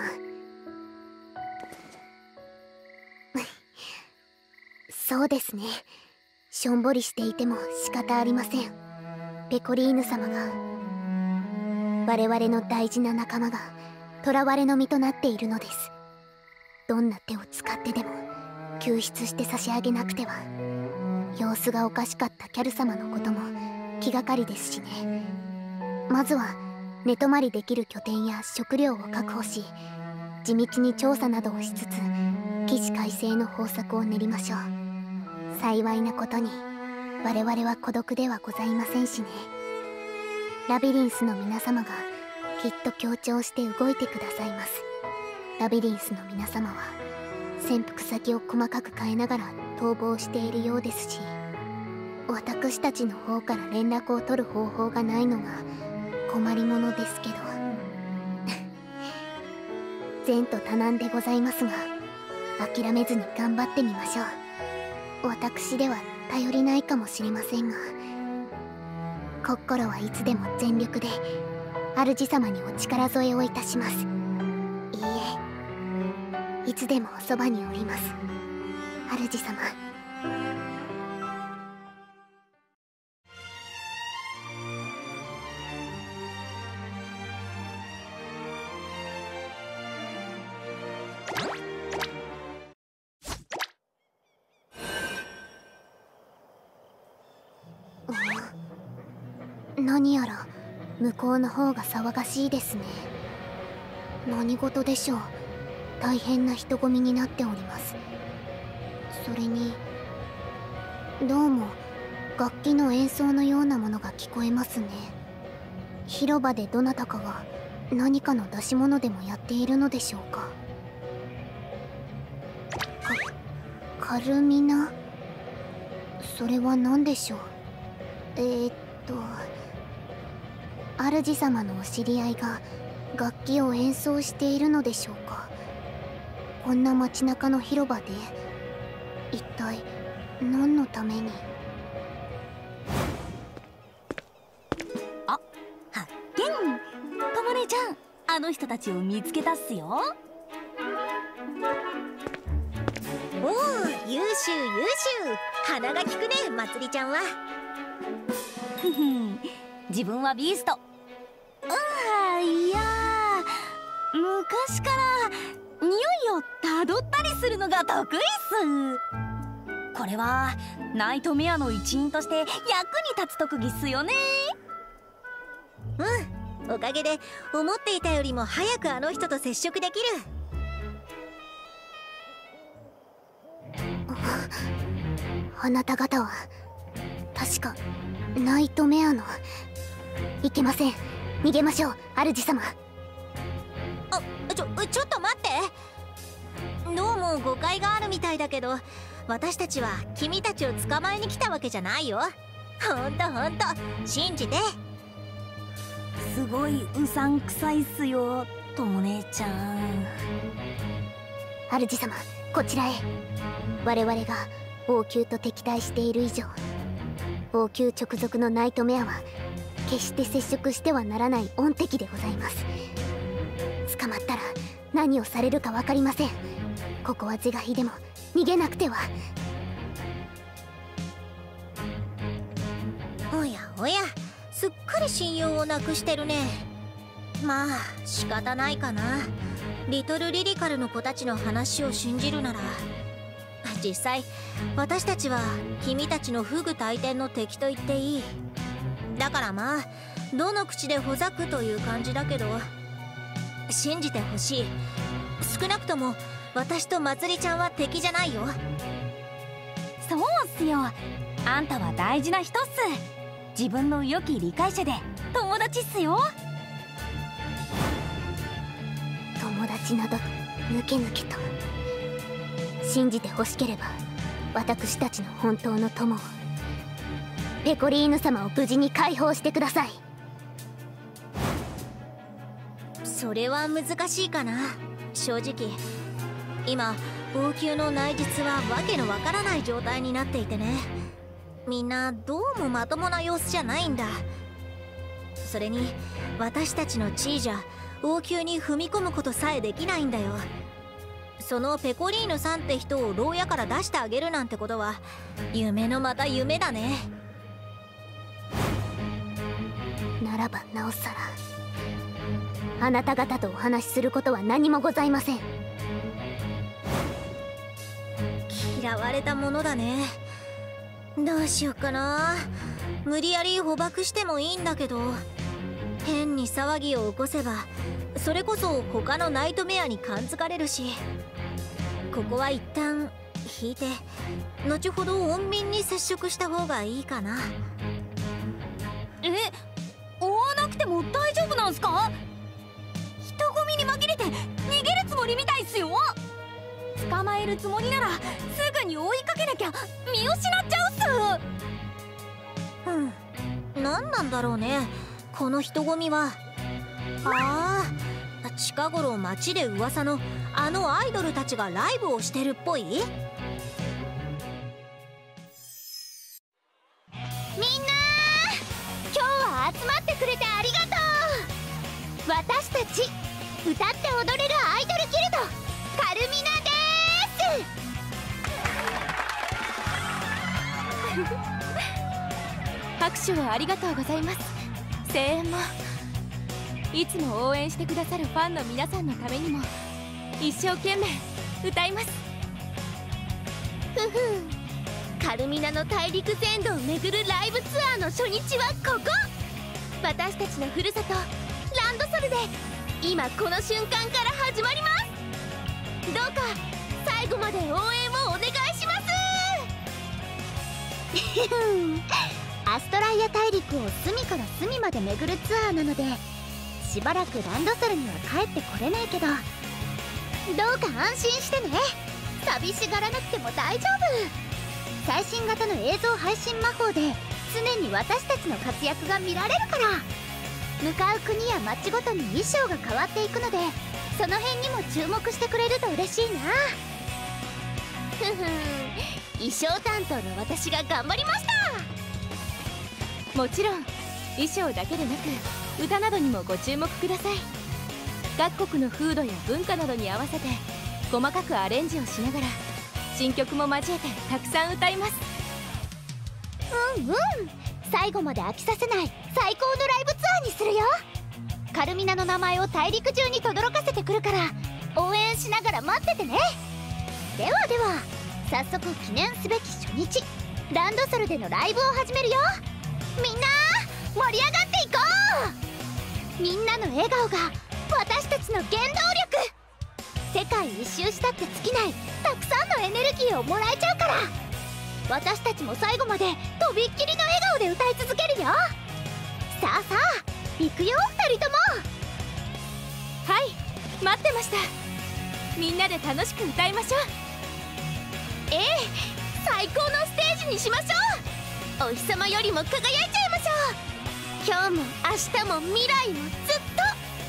そうですね。しょんぼりしていても仕方ありません。ペコリーヌ様が、我々の大事な仲間が囚われの身となっているのです。どんな手を使ってでも救出して差し上げなくては。様子がおかしかったキャル様のことも気がかりですしね。まずは寝泊まりできる拠点や食料を確保し、地道に調査などをしつつ起死回生の方策を練りましょう。幸いなことに我々は孤独ではございませんしね。ラビリンスの皆様がきっと協調して動いてくださいます。ラビリンスの皆様は潜伏先を細かく変えながら逃亡しているようですし、私たちの方から連絡を取る方法がないのが困りものですけど前途多難でございますが、諦めずに頑張ってみましょう。私では頼りないかもしれませんが、心はいつでも全力で主様にお力添えをいたします。いいえ、いつでもおそばにおります、主様。何やら向こうの方が騒がしいですね。何事でしょう。大変な人混みになっております。それにどうも楽器の演奏のようなものが聞こえますね。広場でどなたかが何かの出し物でもやっているのでしょうか。かカルミナ、それは何でしょう。えー、っと主様のお知り合いが楽器を演奏しているのでしょうか。こんな街中の広場で一体何のために。 あ、発見。ともねちゃん、あの人たちを見つけたっすよ。 おお、優秀優秀。鼻が利くね、まつりちゃんは。 自分はビースト。ああ、いやー、昔から匂いをたどったりするのが得意っす。これはナイトメアの一員として役に立つ特技っすよね。 うん、おかげで思っていたよりも早くあの人と接触できる。 あなた方は確かナイトメアの。いけません、逃げましょう主様。 あ、ちょちょっと待って。どうも誤解があるみたいだけど、私たちは君たちを捕まえに来たわけじゃないよ。ほんとほんと信じて。 すごいうさんくさいっすよ、とも姉ちゃん。 主様、こちらへ。我々が王宮と敵対している以上、王宮直属のナイトメアは決して接触してはならない恩敵でございます。捕まったら何をされるか分かりません。ここは是が非でも逃げなくては。 おやおや、すっかり信用をなくしてるね。まあ仕方ないかな。リトルリリカルの子たちの話を信じるなら、実際私たちは君たちのフグ大天の敵と言っていい。だからまあどの口でほざくという感じだけど、信じてほしい。少なくとも私とまつりちゃんは敵じゃないよ。 そうっすよ、あんたは大事な人っす。自分の良き理解者で友達っすよ。 友達などぬけぬけと。信じてほしければ私たちの本当の友を、ペコリーヌ様を無事に解放してください。 それは難しいかな。正直今王宮の内実はわけのわからない状態になっていてね。みんなどうもまともな様子じゃないんだ。それに私たちの地位じゃ王宮に踏み込むことさえできないんだよ。そのペコリーヌさんって人を牢屋から出してあげるなんてことは夢のまた夢だね。 ならばなおさらあなた方とお話しすることは何もございません。 嫌われたものだね。どうしよっかな。無理やり捕獲してもいいんだけど、変に騒ぎを起こせばそれこそ他のナイトメアに感づかれるし、ここは一旦引いて後ほど穏便に接触した方がいいかな。 え、追わなくても大丈夫なんすか？人混みに紛れて逃げるつもりみたいっすよ。捕まえるつもりならすぐに追いかけなきゃ見失っちゃうっす。 うん、何なんだろうねこの人混みは。ああ、近頃街で噂のあのアイドルたちがライブをしてるっぽい。みんな今日は集まってくれてありがとう。私たち歌って踊れるアイドルギルドカルミナでーす。 拍手をありがとうございます。声援もいつも応援してくださるファンの皆さんのためにも一生懸命歌います。 ふふ、カルミナの大陸全土を巡るライブツアーの初日はここ、私たちのふるさとランドソルで今この瞬間から始まります。どうか最後まで応援をお願いします。 アストライア大陸を隅から隅まで巡るツアーなので、しばらくランドソルには帰ってこれないけど、どうか安心してね。寂しがらなくても大丈夫。最新型の映像配信魔法で常に私たちの活躍が見られるから。向かう国や街ごとに衣装が変わっていくので、その辺にも注目してくれると嬉しいな。 ふふん、衣装担当の私が頑張りました。 もちろん衣装だけでなく歌などにもご注目ください。各国の風土や文化などに合わせて細かくアレンジをしながら新曲も交えてたくさん歌います。 うんうん、 最後まで飽きさせない最高のライブツアーにするよ。カルミナの名前を大陸中に轟かせてくるから応援しながら待っててね。ではでは早速記念すべき初日、ランドソルでのライブを始めるよ。みんな盛り上がっていこう。みんなの笑顔が私たちの原動力。世界一周したって尽きないたくさんのエネルギーをもらえちゃうから、私たちも最後までとびっきりの笑顔で歌い続けるよ。さあさあ行くよふたりとも。 はい、待ってました。みんなで楽しく歌いましょう。 ええ、最高のステージにしましょう。お日様よりも輝いちゃいましょう。今日も明日も未来もずっと。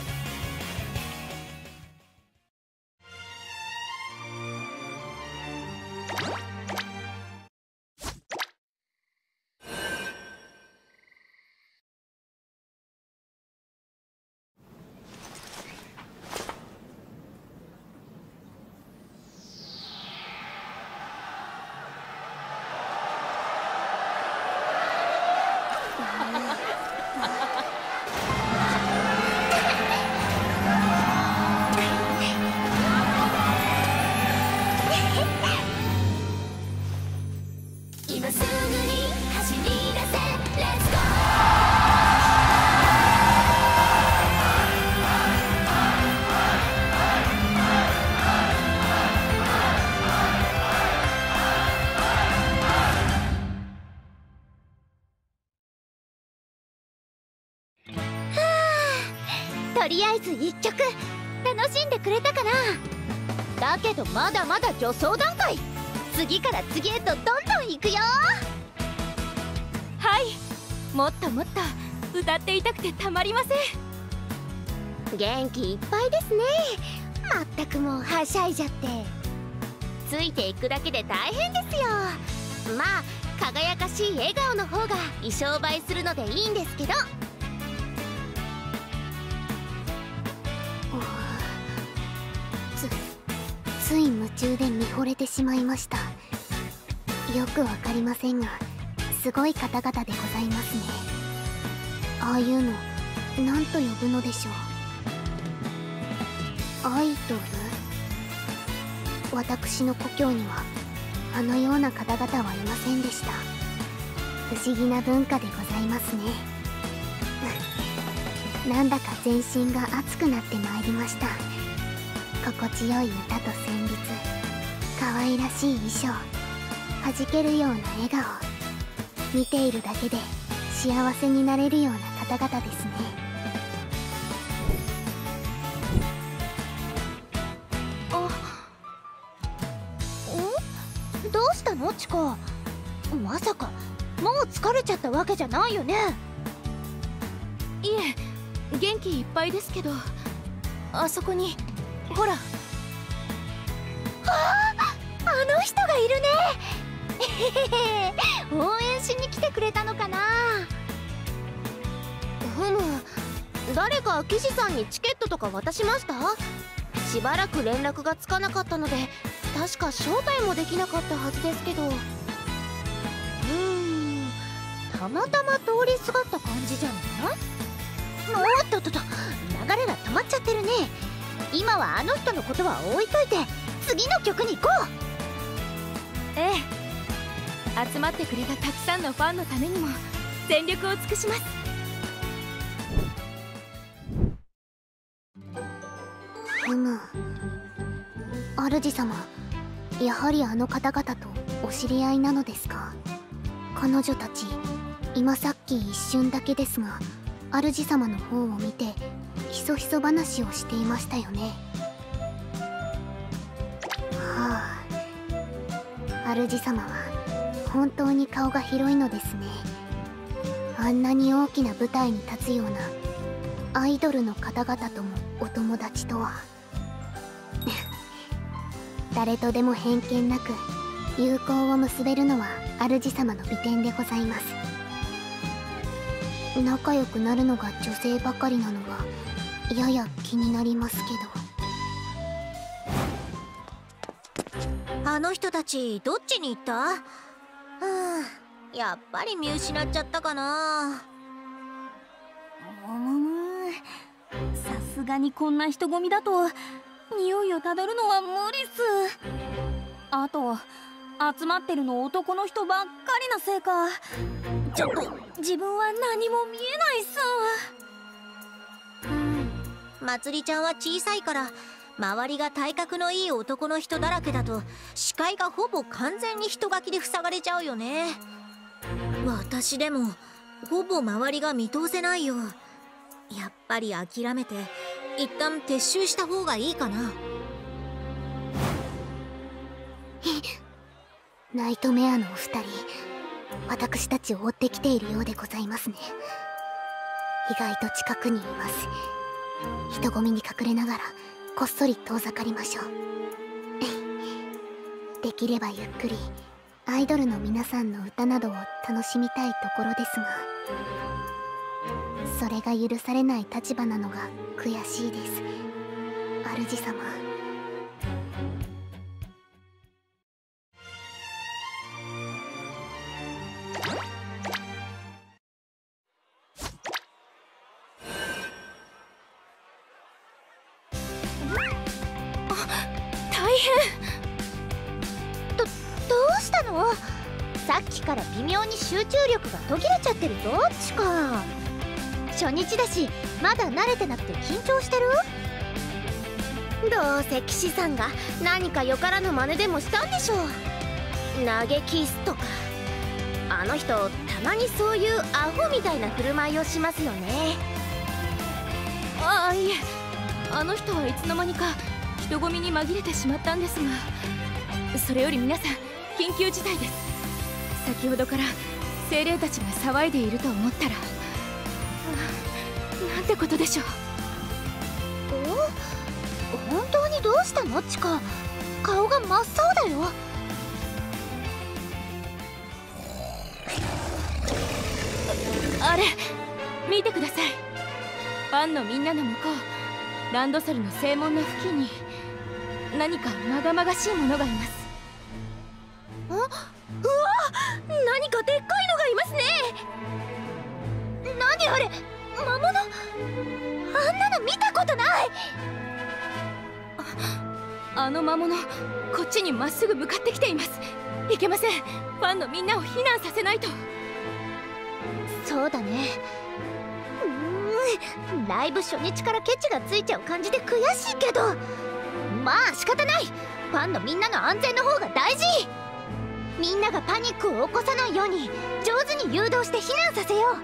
今すぐに走り出せ Let's go。 とりあえずいっきょく楽しんでくれたかな。だけどまだまだ助走段階。次から次へとどんどん行くよ。 はい、もっともっと歌っていたくてたまりません。 元気いっぱいですね。まったくもうはしゃいじゃって。ついていくだけで大変ですよ。まあ輝かしい笑顔の方が衣装映えするのでいいんですけど。 つい夢中で見惚れてしまいました。よくわかりませんがすごい方々でございますね。ああいうの何と呼ぶのでしょう。アイドル？私の故郷にはあのような方々はいませんでした。不思議な文化でございますね。なんだか全身が熱くなってまいりました。心地よい歌と旋律、可愛らしい衣装、弾けるような笑顔、見ているだけで幸せになれるような方々ですね。 あ、ん？どうしたのチコ？まさかもう疲れちゃったわけじゃないよね。 いえ、元気いっぱいですけど、あそこにほら。はあ、あの人がいるね。応援しに来てくれたのかな。ふむ、誰か騎士さんにチケットとか渡しました？しばらく連絡がつかなかったので確か招待もできなかったはずですけど。うーん、たまたま通りすがった感じじゃない？おっとっとっと、流れが止まっちゃってるね。今はあの人のことは置いといて次の曲に行こう。 ええ、集まってくれたたくさんのファンのためにも全力を尽くします。 ふむ、主様、やはりあの方々とお知り合いなのですか？彼女たち今さっき一瞬だけですが主様の方を見てひそひそ話をしていましたよね。はあ、主様は本当に顔が広いのですね。あんなに大きな舞台に立つようなアイドルの方々ともお友達とは。誰とでも偏見なく友好を結べるのは主様の美点でございます。仲良くなるのが女性ばかりなのはやや気になりますけど。あの人たちどっちに行った？はあ、 やっぱり見失っちゃったかな。 むむむ、さすがにこんな人混みだと匂いをたどるのは無理っす。あと集まってるの男の人ばっかりなせいか、ちょっと自分は何も見えないっす。 うん、まつりちゃんは小さいから周りが体格のいい男の人だらけだと視界がほぼ完全に人垣で塞がれちゃうよね。私でもほぼ周りが見通せないよ。やっぱり諦めて一旦撤収した方がいいかな。 ナイトメアのお二人、私たちを追ってきているようでございますね。意外と近くにいます。人混みに隠れながらこっそり遠ざかりましょう。できればゆっくりアイドルの皆さんの歌などを楽しみたいところですが、それが許されない立場なのが悔しいです、主様。 さっきから微妙に集中力が途切れちゃってるぞチカ。初日だしまだ慣れてなくて緊張してる？どうせ騎士さんが何かよからぬ真似でもしたんでしょう。投げキスとか。あの人たまにそういうアホみたいな振る舞いをしますよね。 ああ、いえ、あの人はいつの間にか人混みに紛れてしまったんですが、それより皆さん緊急事態です。先ほどから精霊たちが騒いでいると思ったら、なんてことでしょう。 お、本当にどうしたのチカ。顔が真っ青だよ。 あれ見てください。ファンのみんなの向こう、ランドソルの正門の付近に何かまがまがしいものがいます。 あ、うわ、何かでっかいのがいますね。何あれ、魔物。あんなの見たことない。 あ、あの魔物こっちにまっすぐ向かってきています。いけません。ファンのみんなを避難させないと。 そうだね。うーん、ライブ初日からケチがついちゃう感じで悔しいけど、まあ仕方ない。ファンのみんなの安全の方が大事。みんながパニックを起こさないように上手に誘導して避難させよう。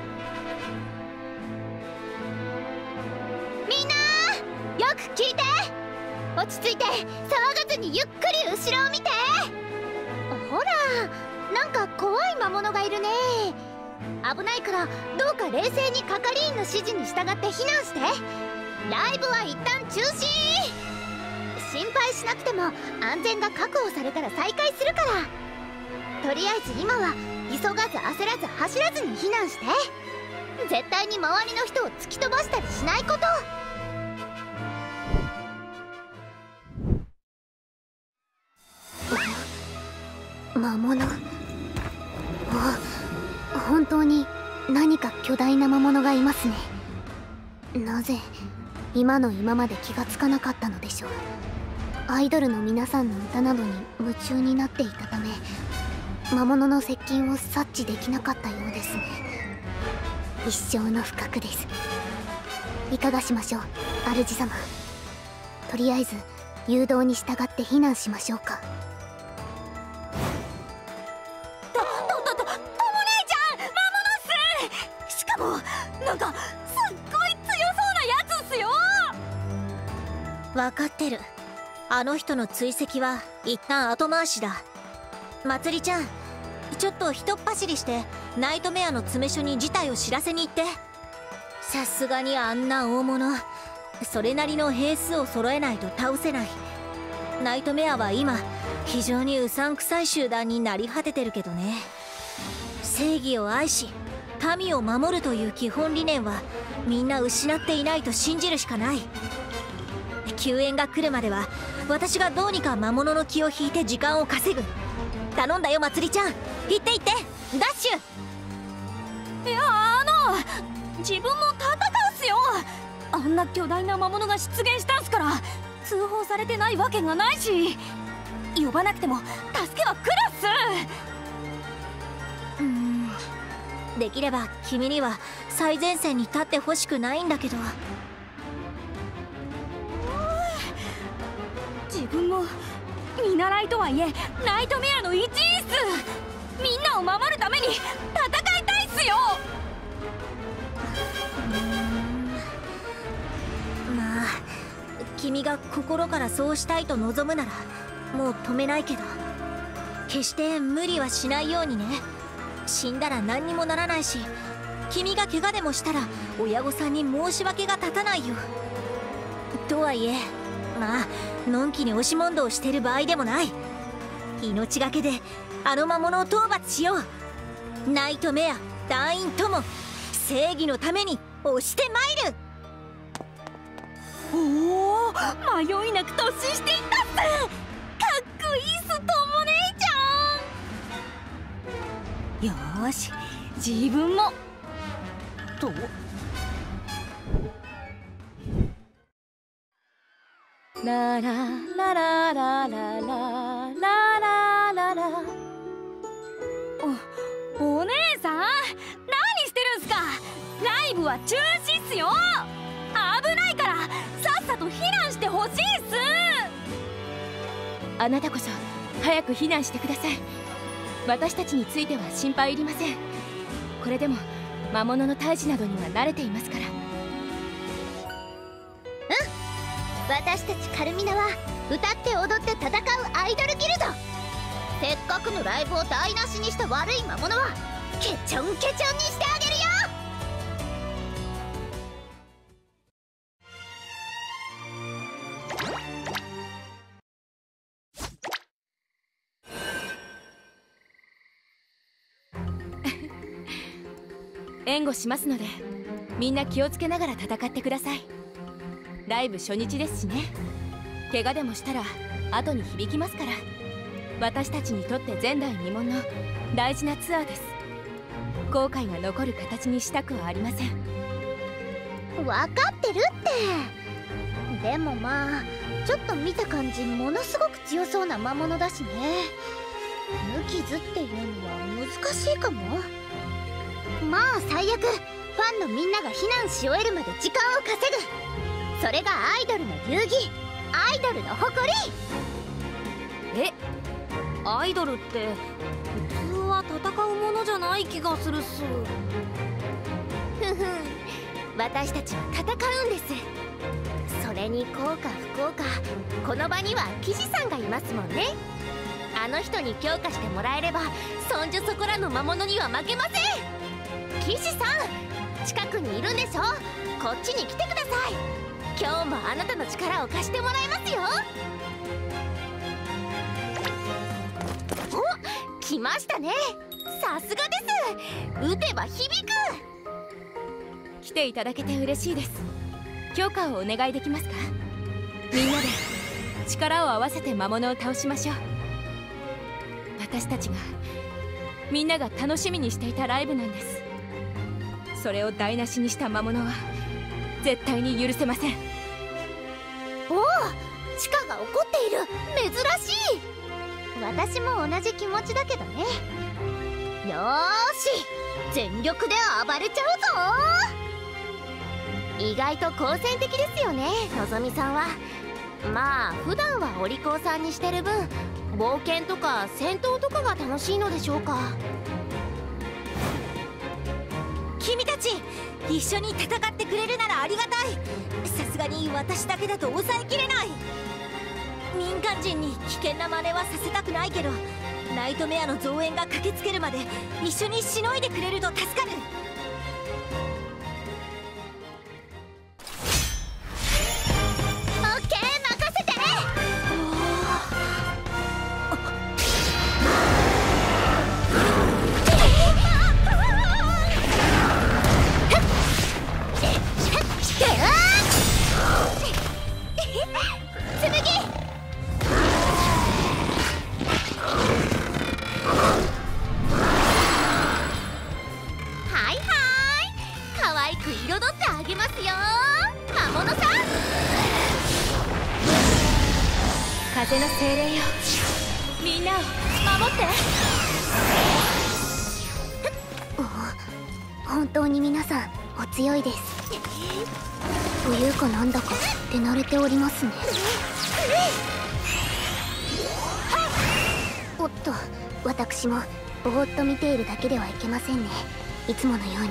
みんなよく聞いて。落ち着いて騒がずにゆっくり後ろを見て。ほら、なんか怖い魔物がいるね。危ないからどうか冷静に係員の指示に従って避難して。ライブは一旦中止。心配しなくても安全が確保されたら再開するから。とりあえず今は急がず焦らず走らずに避難して。絶対に周りの人を突き飛ばしたりしないこと。 魔物。あ、本当に何か巨大な魔物がいますね。なぜ今の今まで気がつかなかったのでしょう。アイドルの皆さんの歌などに夢中になっていたため、魔物の接近を察知できなかったようですね。一生の不覚です。いかがしましょう、主様。とりあえず誘導に従って避難しましょうか。 と、と、と、と、とも姉ちゃん、魔物っす。しかもなんかすっごい強そうなやつっすよ。 分かってる。あの人の追跡は一旦後回しだ。まつりちゃん、ちょっとひとっ走りしてナイトメアの詰め所に事態を知らせに行って。さすがにあんな大物、それなりの兵数を揃えないと倒せない。ナイトメアは今非常にうさんくさい集団になり果ててるけどね。正義を愛し民を守るという基本理念はみんな失っていないと信じるしかない。救援が来るまでは私がどうにか魔物の気を引いて時間を稼ぐ。頼んだよまつりちゃん、行って行って。 ダッシュ。いや、あの自分も戦うっすよ。あんな巨大な魔物が出現したんすから、通報されてないわけがないし、呼ばなくても助けは来るっす。うーん、できれば君には最前線に立ってほしくないんだけど。自分も見習いとはいえナイトメアの一員っす。みんなを守るために戦いたいっすよ。まあ君が心からそうしたいと望むならもう止めないけど、決して無理はしないようにね。死んだら何にもならないし、君が怪我でもしたら親御さんに申し訳が立たないよ。とはいえまあのんきに押し問答してる場合でもない。命がけであの魔物を討伐しよう。ナイトメア団員とも正義のために押してまいる。おお、迷いなく突進していったっす。かっこいいっす、とも姉ちゃん。よーし、自分もと。ラララララララララララ。お、お姉さん何してるんすか。ライブは中止っすよ。危ないからさっさと避難してほしいっす。 あなたこそ早く避難してください。私たちについては心配いりません。これでも魔物の退治などには慣れていますから。 私たちカルミナは歌って踊って戦うアイドルギルド。せっかくのライブを台無しにした悪い魔物はケチョンケチョンにしてあげるよ。 援護しますので、みんな気をつけながら戦ってください。ライブ初日ですしね。怪我でもしたら後に響きますから。私たちにとって前代未聞の大事なツアーです。後悔が残る形にしたくはありません。 分かってるって。でもまあちょっと見た感じものすごく強そうな魔物だしね。無傷っていうのは難しいかも。まあ最悪ファンのみんなが避難し終えるまで時間を稼ぐ。それがアイドルの流儀、アイドルの誇り。 え、アイドルって普通は戦うものじゃない気がするっす。 ふふん、私たちは戦うんです。それにこうか不幸か、この場には騎士さんがいますもんね。あの人に強化してもらえればそんじょそこらの魔物には負けません。騎士さん近くにいるんでしょ。こっちに来てください。今日もあなたの力を貸してもらいますよ。お、来ましたね。さすがです。撃てば響く。 来ていただけて嬉しいです。許可をお願いできますか。みんなで力を合わせて魔物を倒しましょう。私たちがみんなが楽しみにしていたライブなんです。それを台無しにした魔物は絶対に許せません。 おお、地下が怒っている。珍しい。私も同じ気持ちだけどね。よーし、全力で暴れちゃうぞ。意外と好戦的ですよね、のぞみさんは。まあ普段はお利口さんにしてる分、冒険とか戦闘とかが楽しいのでしょうか。 君たち一緒に戦ってくれるならありがたい。さすがに私だけだと抑えきれない。民間人に危険な真似はさせたくないけど、ナイトメアの増援が駆けつけるまで一緒にしのいでくれると助かる。 オッケー、任せて。 魔物さ。風の精霊よ、みんなを守って。 本当に皆さんお強いです。というかなんだか手慣れておりますね。おっと、私もぼーっと見ているだけではいけませんね。いつものように。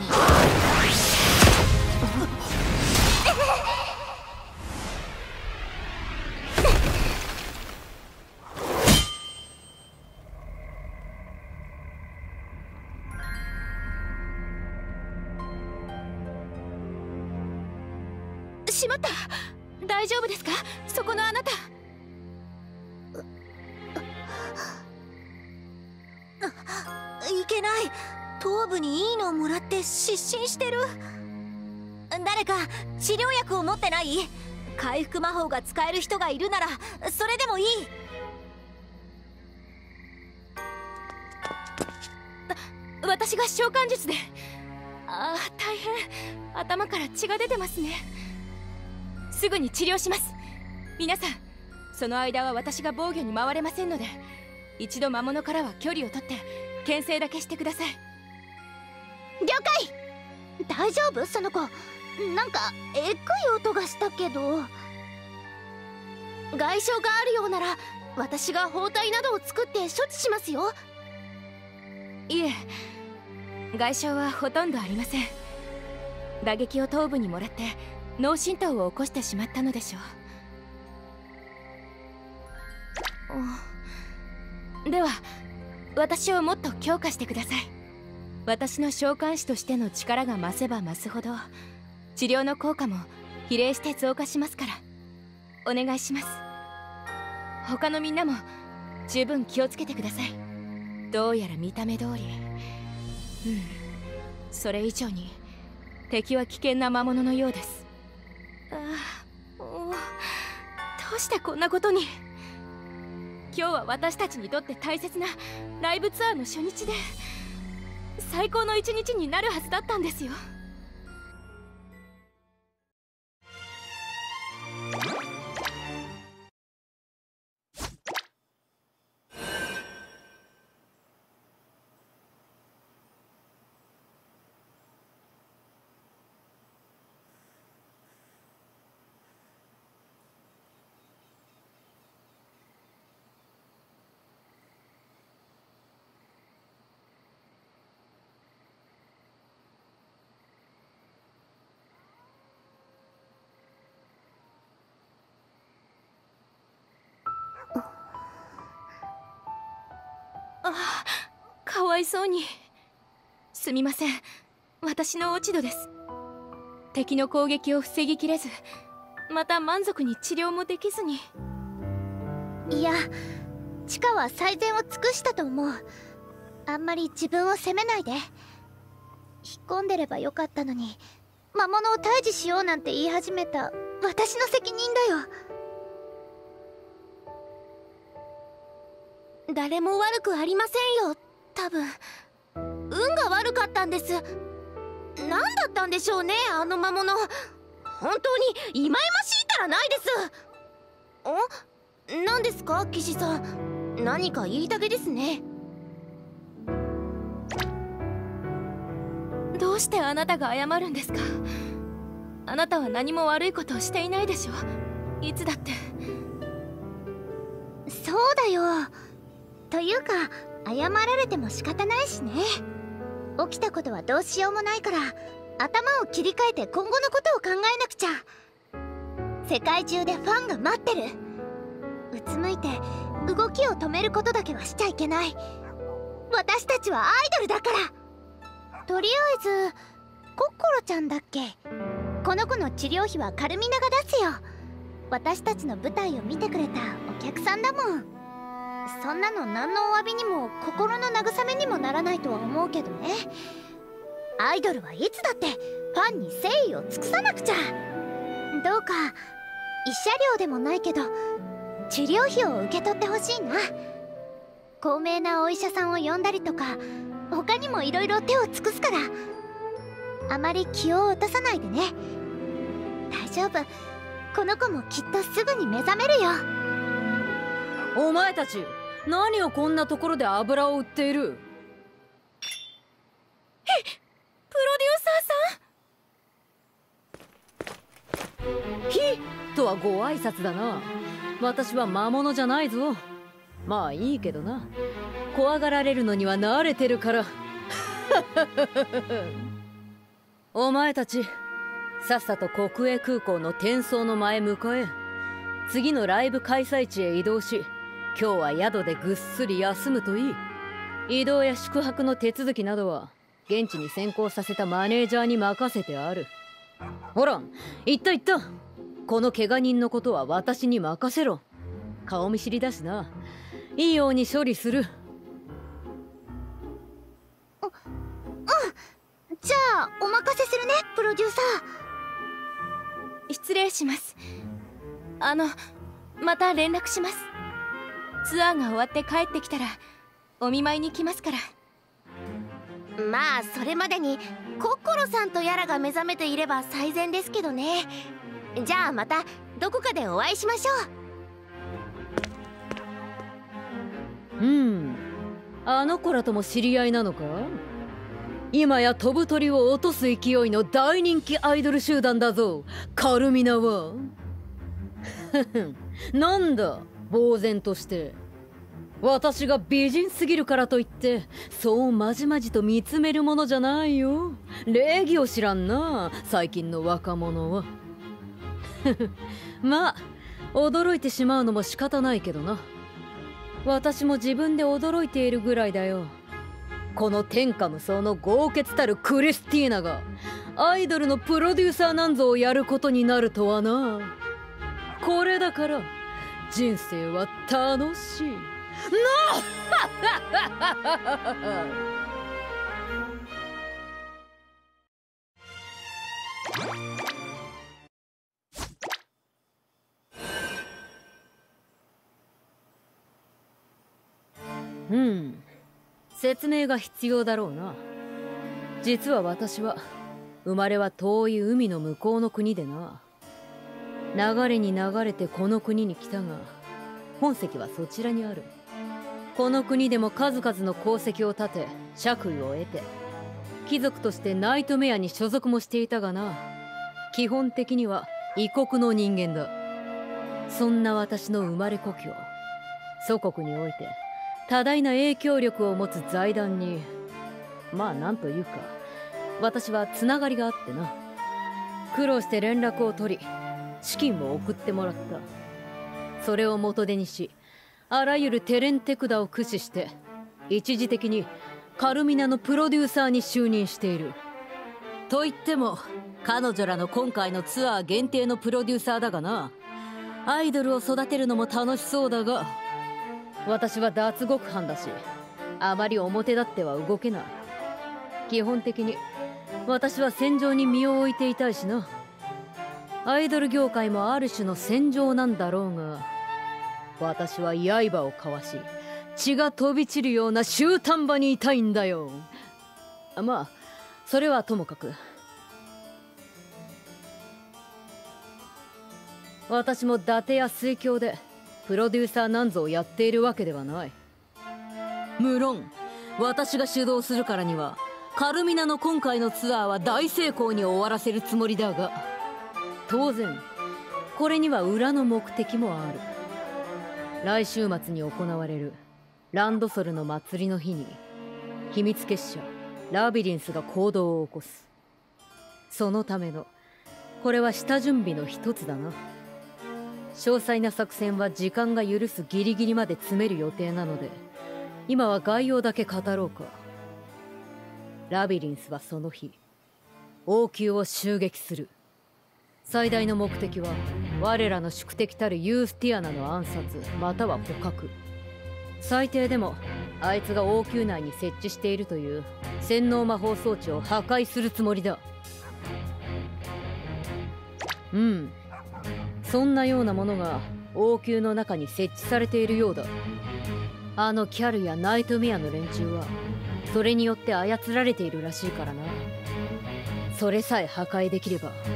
しまった。大丈夫ですか、そこのあなた。 いけない。頭部にいいのをもらって失神してる。誰か治療薬を持ってない？回復魔法が使える人がいるならそれでもいい。 私が召喚術で。ああ、大変。頭から血が出てますね。すぐに治療します。皆さん、その間は私が防御に回れませんので、一度魔物からは距離をとって牽制だけしてください。 了解。大丈夫？その子なんかえっくい音がしたけど。 外傷があるようなら私が包帯などを作って処置しますよ。 いえ、外傷はほとんどありません。打撃を頭部にもらって脳震盪を起こしてしまったのでしょう。では私をもっと強化してください。私の召喚師としての力が増せば増すほど治療の効果も比例して増加しますからお願いします。他のみんなも十分気をつけてください。どうやら見た目通り、うん、それ以上に敵は危険な魔物のようです。ああ、もうどうしてこんなことに。今日は私たちにとって大切なライブツアーの初日で最高の一日になるはずだったんですよ。ああ、かわいそうに。すみません、私の落ち度です。敵の攻撃を防ぎきれず、また満足に治療もできずに。 いや、チカは最善を尽くしたと思う。あんまり自分を責めないで。引っ込んでればよかったのに魔物を退治しようなんて言い始めた私の責任だよ。 誰も悪くありませんよ。多分運が悪かったんです。何だったんでしょうね、あの魔物。本当に忌々しいたらないです。ん？何ですか、騎士さん。何か言いたげですね。 どうしてあなたが謝るんですか。あなたは何も悪いことをしていないでしょ。いつだって。 そうだよ。というか謝られても仕方ないしね。起きたことはどうしようもないから頭を切り替えて今後のことを考えなくちゃ。世界中でファンが待ってる。うつむいて動きを止めることだけはしちゃいけない。私たちはアイドルだから。とりあえずコッコロちゃんだっけ、この子の治療費はカルミナが出すよ。私たちの舞台を見てくれたお客さんだもん。そんなの何のお詫びにも心の慰めにもならないとは思うけどね。アイドルはいつだってファンに誠意を尽くさなくちゃ。どうか慰謝料でもないけど治療費を受け取ってほしいな。高名なお医者さんを呼んだりとか他にもいろいろ手を尽くすから、あまり気を落とさないでね。 大丈夫。この子もきっとすぐに目覚めるよ。 お前たち何をこんなところで油を売っている？ え、プロデューサーさん。 ひとはご挨拶だな。私は魔物じゃないぞ。まあいいけどな。怖がられるのには慣れてるからお前たちさっさと国営空港の転送の前向かえ。次のライブ開催地へ移動し、今日は宿でぐっすり休むといい。移動や宿泊の手続きなどは現地に先行させたマネージャーに任せてある。ほら、言った言った。この怪我人のことは私に任せろ。顔見知りだしな。いいように処理する。 うん、じゃあお任せするね、プロデューサー。 失礼します。あの、また連絡します。ツアーが終わって帰ってきたらお見舞いに来ますから。 まあそれまでにコッコロさんとやらが目覚めていれば最善ですけどね。じゃあまたどこかでお会いしましょうう。 ん、あの子らとも知り合いなのか？今や飛ぶ鳥を落とす勢いの大人気アイドル集団だぞ、カルミナは。なんだ呆然として。私が美人すぎるからといってそうまじまじと見つめるものじゃないよ。礼儀を知らんな、最近の若者は。まあ驚いてしまうのも仕方ないけどな。私も自分で驚いているぐらいだよ。この天下無双の豪傑たるクリスティーナがアイドルのプロデューサーなんぞをやることになるとはな。これだから人生は楽しいな。うん、説明が必要だろうな。実は私は生まれは遠い海の向こうの国でな。流れに流れてこの国に来たが本籍はそちらにある。この国でも数々の功績を立て爵位を得て貴族としてナイトメアに所属もしていたがな、基本的には異国の人間だ。そんな私の生まれ故郷祖国において多大な影響力を持つ財団に、まあなんというか私はつながりがあってな。苦労して連絡を取り資金を送ってもらった。それを元手にしあらゆる手練手管を駆使して一時的にカルミナのプロデューサーに就任している。と言っても彼女らの今回のツアー限定のプロデューサーだがな。アイドルを育てるのも楽しそうだが私は脱獄犯だしあまり表立っては動けない。基本的に私は戦場に身を置いていたいしな。アイドル業界もある種の戦場なんだろうが、私は刃をかわし血が飛び散るような終端場にいたいんだよ。まあそれはともかく、私も伊達や水郷でプロデューサーなんぞをやっているわけではない。無論私が主導するからにはカルミナの今回のツアーは大成功に終わらせるつもりだが、当然これには裏の目的もある。来週末に行われるランドソルの祭りの日に秘密結社ラビリンスが行動を起こす。そのためのこれは下準備の一つだな。詳細な作戦は時間が許すギリギリまで詰める予定なので今は概要だけ語ろうか。ラビリンスはその日王宮を襲撃する。最大の目的は我らの宿敵たるユースティアナの暗殺または捕獲。最低でもあいつが王宮内に設置しているという洗脳魔法装置を破壊するつもりだ。うん、そんなようなものが王宮の中に設置されているようだ。あのキャルやナイトメアの連中はそれによって操られているらしいからな。それさえ破壊できれば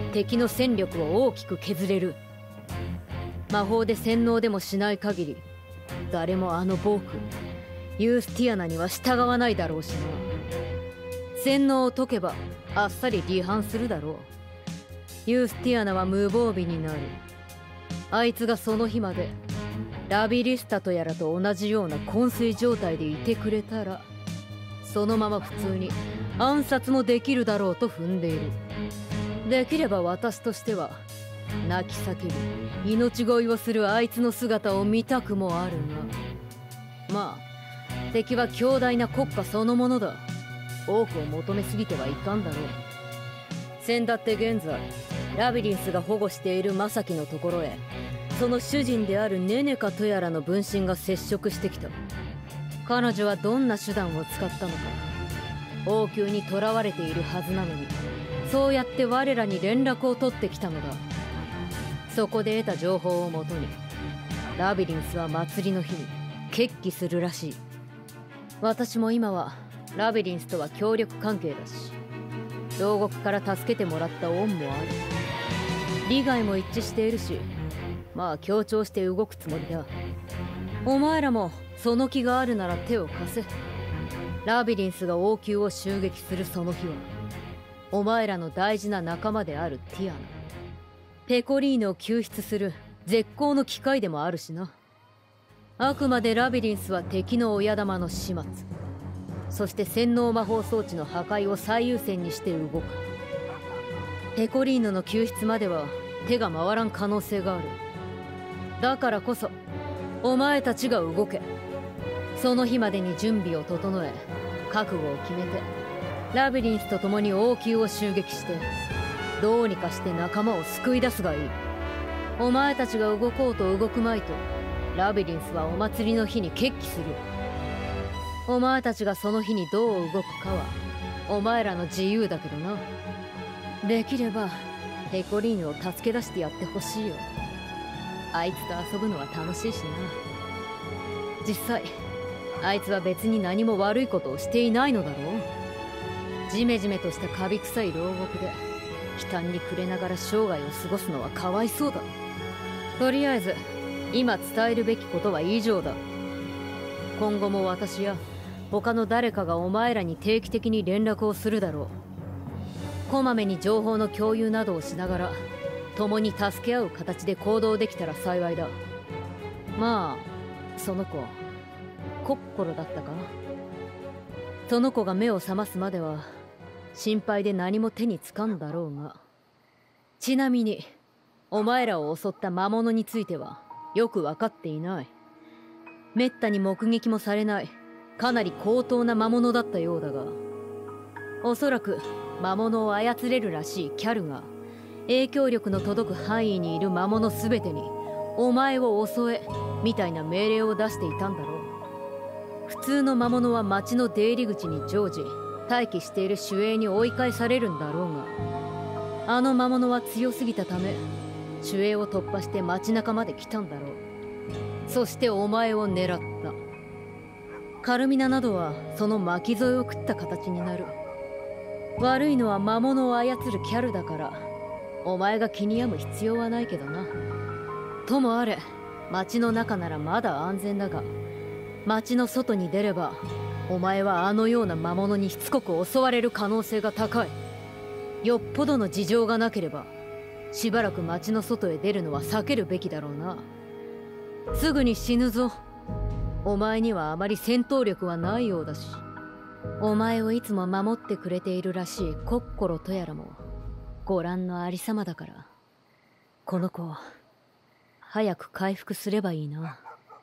敵の戦力を大きく削れる。魔法で洗脳でもしない限り誰もあの暴君ユースティアナには従わないだろうしな。洗脳を解けばあっさり離反するだろう。ユースティアナは無防備になる。あいつがその日までラビリスタとやらと同じような昏睡状態でいてくれたら、そのまま普通に暗殺もできるだろうと踏んでいる。できれば私としては泣き叫び命乞いをするあいつの姿を見たくもあるが、まあ敵は強大な国家そのものだ。多くを求めすぎてはいかんだろう。先だって現在ラビリンスが保護しているマサキのところへその主人であるネネカとやらの分身が接触してきた。彼女はどんな手段を使ったのか。王宮に囚われているはずなのにそうやって我らに連絡を取ってきたのだ。そこで得た情報をもとにラビリンスは祭りの日に決起するらしい。私も今はラビリンスとは協力関係だし、牢獄から助けてもらった恩もある。利害も一致しているし、まあ協調して動くつもりだ。お前らもその気があるなら手を貸せ。ラビリンスが王宮を襲撃するその日はお前らの大事な仲間であるティアナ、ペコリーノを救出する絶好の機会でもあるしな。あくまでラビリンスは敵の親玉の始末、そして洗脳魔法装置の破壊を最優先にして動く。ペコリーノの救出までは手が回らん可能性がある。だからこそお前たちが動け。その日までに準備を整え覚悟を決めてラビリンスと共に王宮を襲撃してどうにかして仲間を救い出すがいい。お前たちが動こうと動くまいとラビリンスはお祭りの日に決起する。お前たちがその日にどう動くかはお前らの自由だけどな。できればペコリーヌを助け出してやってほしいよ。あいつと遊ぶのは楽しいしな。実際あいつは別に何も悪いことをしていないのだろう。ジメジメとしたカビ臭い牢獄で悲嘆に暮れながら生涯を過ごすのはかわいそうだ。とりあえず今伝えるべきことは以上だ。今後も私や他の誰かがお前らに定期的に連絡をするだろう。こまめに情報の共有などをしながら共に助け合う形で行動できたら幸いだ。まあその子コッコロだったか。その子が目を覚ますまでは心配で何も手につかんだろうが、ちなみにお前らを襲った魔物についてはよく分かっていない。めったに目撃もされないかなり高等な魔物だったようだが、おそらく魔物を操れるらしいキャルが影響力の届く範囲にいる魔物全てにお前を襲えみたいな命令を出していたんだろう。普通の魔物は町の出入り口に常時待機している守衛に追い返されるんだろうが、あの魔物は強すぎたため守衛を突破して街中まで来たんだろう。そしてお前を狙った。カルミナなどはその巻き添えを食った形になる。悪いのは魔物を操るキャルだからお前が気に病む必要はないけどな。ともあれ街の中ならまだ安全だが、街の外に出ればお前はあのような魔物にしつこく襲われる可能性が高い。よっぽどの事情がなければしばらく街の外へ出るのは避けるべきだろうな。すぐに死ぬぞ。お前にはあまり戦闘力はないようだし、お前をいつも守ってくれているらしいコッコロとやらもご覧のありさまだから、この子早く回復すればいいな。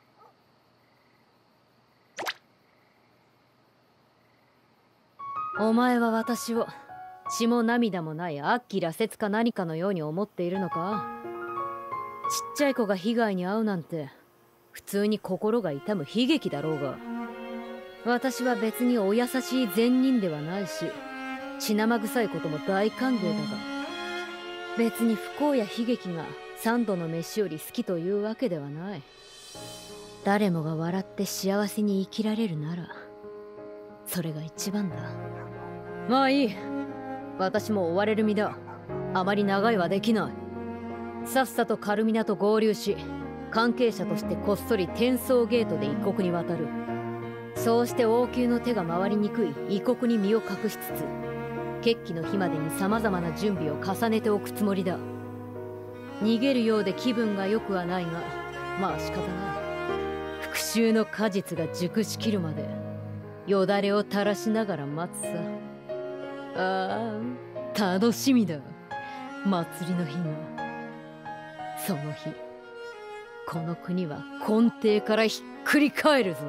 お前は私を血も涙もない悪鬼羅刹か何かのように思っているのか。ちっちゃい子が被害に遭うなんて普通に心が痛む悲劇だろうが、私は別にお優しい善人ではないし血生臭いことも大歓迎だが、別に不幸や悲劇が三度の飯より好きというわけではない。誰もが笑って幸せに生きられるならそれが一番だ。まあいい、私も追われる身だ。 あまり長いはできない。さっさとカルミナと合流し、関係者としてこっそり転送ゲートで異国に渡る。そうして王宮の手が回りにくい異国に身を隠しつつ、決起の日までに様々な準備を重ねておくつもりだ。逃げるようで気分が良くはないが、まあ仕方ない。復讐の果実が熟しきるまでよだれを垂らしながら待つさ。ああ、楽しみだ、祭りの日が。その日、この国は根底からひっくり返るぞ。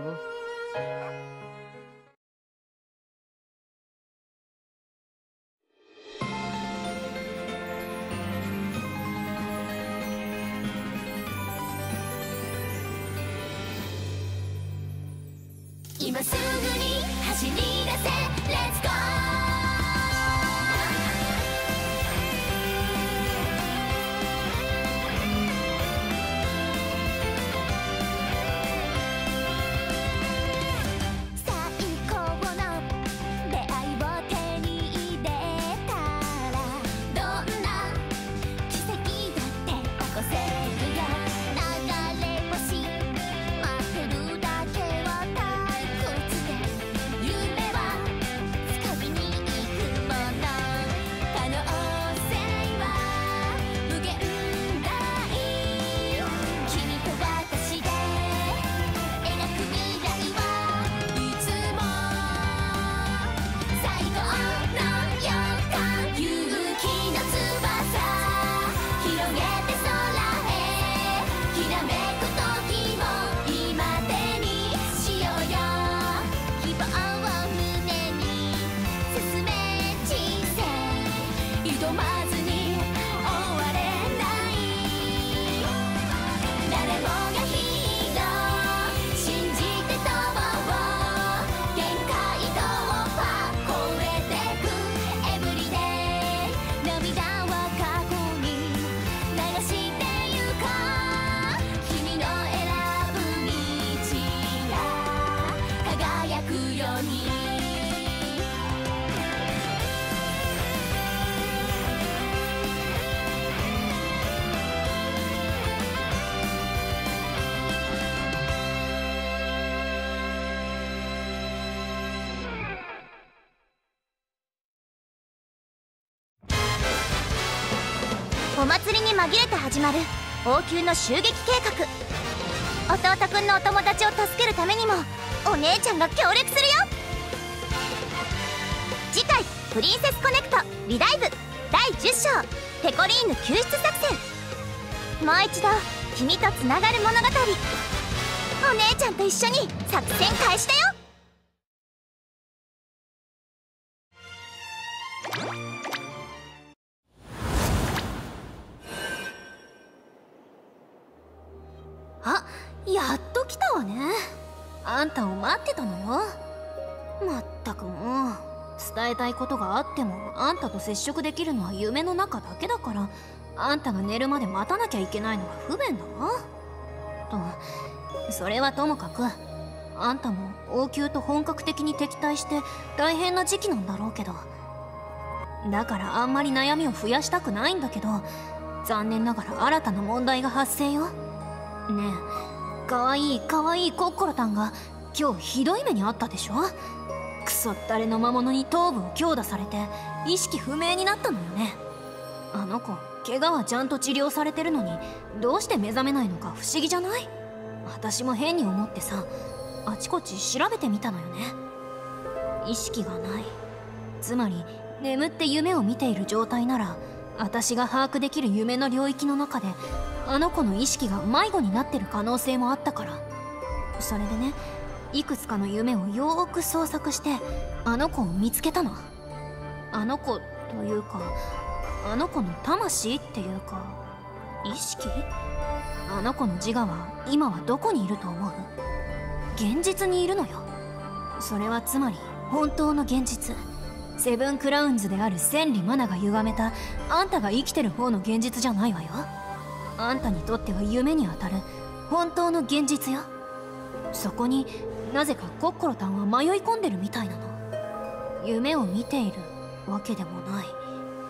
今すぐに走り出せ Let's go。 最高の出会いを手に入れたらどんな奇跡だって起こせるよ。流れ星待ってるだけは夢は掴みに行くもの。可能性は無限大。君と私で描く未来はいつも最高の予感。勇気の翼広げて空へきらめく時も今手にしようよ。希望を胸に進め人生挑まずに終われない。誰もがヒーロー信じて飛ぼう。限界突破超えてくエブリデイ。涙を過去に流してゆこう。君の選ぶ道が輝くように。 お祭りに紛れて始まる王宮の襲撃計画。弟くんのお友達を助けるためにもお姉ちゃんが協力するよ。次回「プリンセスコネクトリライブ」だいじゅっ章「ペコリーヌ救出作戦」。もう一度君とつながる物語。お姉ちゃんと一緒に作戦開始だよ。 あ、やっと来たわね。あんたを待ってたのよ。まったくもう、伝えたいことがあってもあんたと接触できるのは夢の中だけだから、あんたが寝るまで待たなきゃいけないのが不便だわ。とそれはともかく、あんたも王宮と本格的に敵対して大変な時期なんだろうけど、だからあんまり悩みを増やしたくないんだけど、残念ながら新たな問題が発生よ。ねえ、かわいいかわいいコッコロタンが今日ひどい目にあったでしょ。クソったれの魔物に頭部を強打されて意識不明になったのよね。あの子怪我はちゃんと治療されてるのにどうして目覚めないのか不思議じゃない？私も変に思ってさ、あちこち調べてみたのよね。意識がない、つまり眠って夢を見ている状態なら、私が把握できる夢の領域の中であの子の意識が迷子になってる可能性もあったから。それでね、いくつかの夢をよーく捜索してあの子を見つけたの。あの子というか、あの子の魂っていうか意識。あの子の自我は今はどこにいると思う？現実にいるのよ。それはつまり本当の現実、セブンクラウンズである千里マナが歪めたあんたが生きてる方の現実じゃないわよ。あんたにとっては夢にあたる本当の現実よ。そこになぜかコッコロタンは迷い込んでるみたいなの。夢を見ているわけでもない。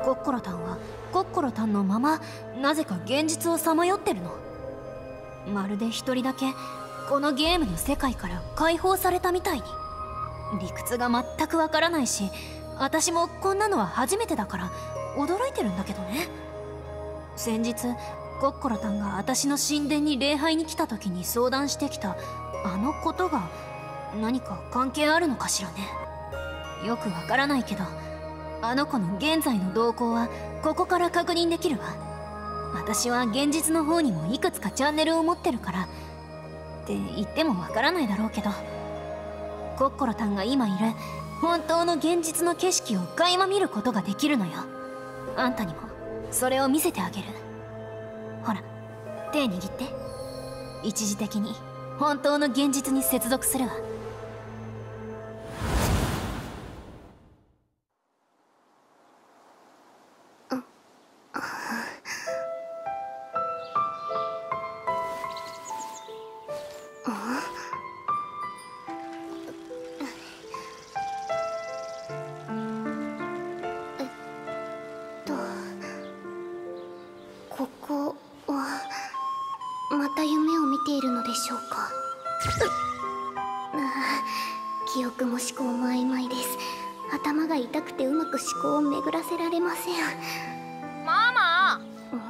コッコロタンはコッコロタンのままなぜか現実をさまよってるの。まるで一人だけこのゲームの世界から解放されたみたいに。理屈が全くわからないし、私もこんなのは初めてだから驚いてるんだけどね。先日コッコロタンが私の神殿に礼拝に来た時に相談してきたあのことが何か関係あるのかしらね。よくわからないけど、あの子の現在の動向はここから確認できるわ。私は現実の方にもいくつかチャンネルを持ってるからって言ってもわからないだろうけど、コッコロタンが今いる本当の現実の景色を垣間見ることができるのよ。あんたにもそれを見せてあげる。ほら、手握って。一時的に本当の現実に接続するわ。 ここはまた夢を見ているのでしょうか。ああ、記憶も思考も曖昧です。頭が痛くてうまく思考を巡らせられません。 ママ、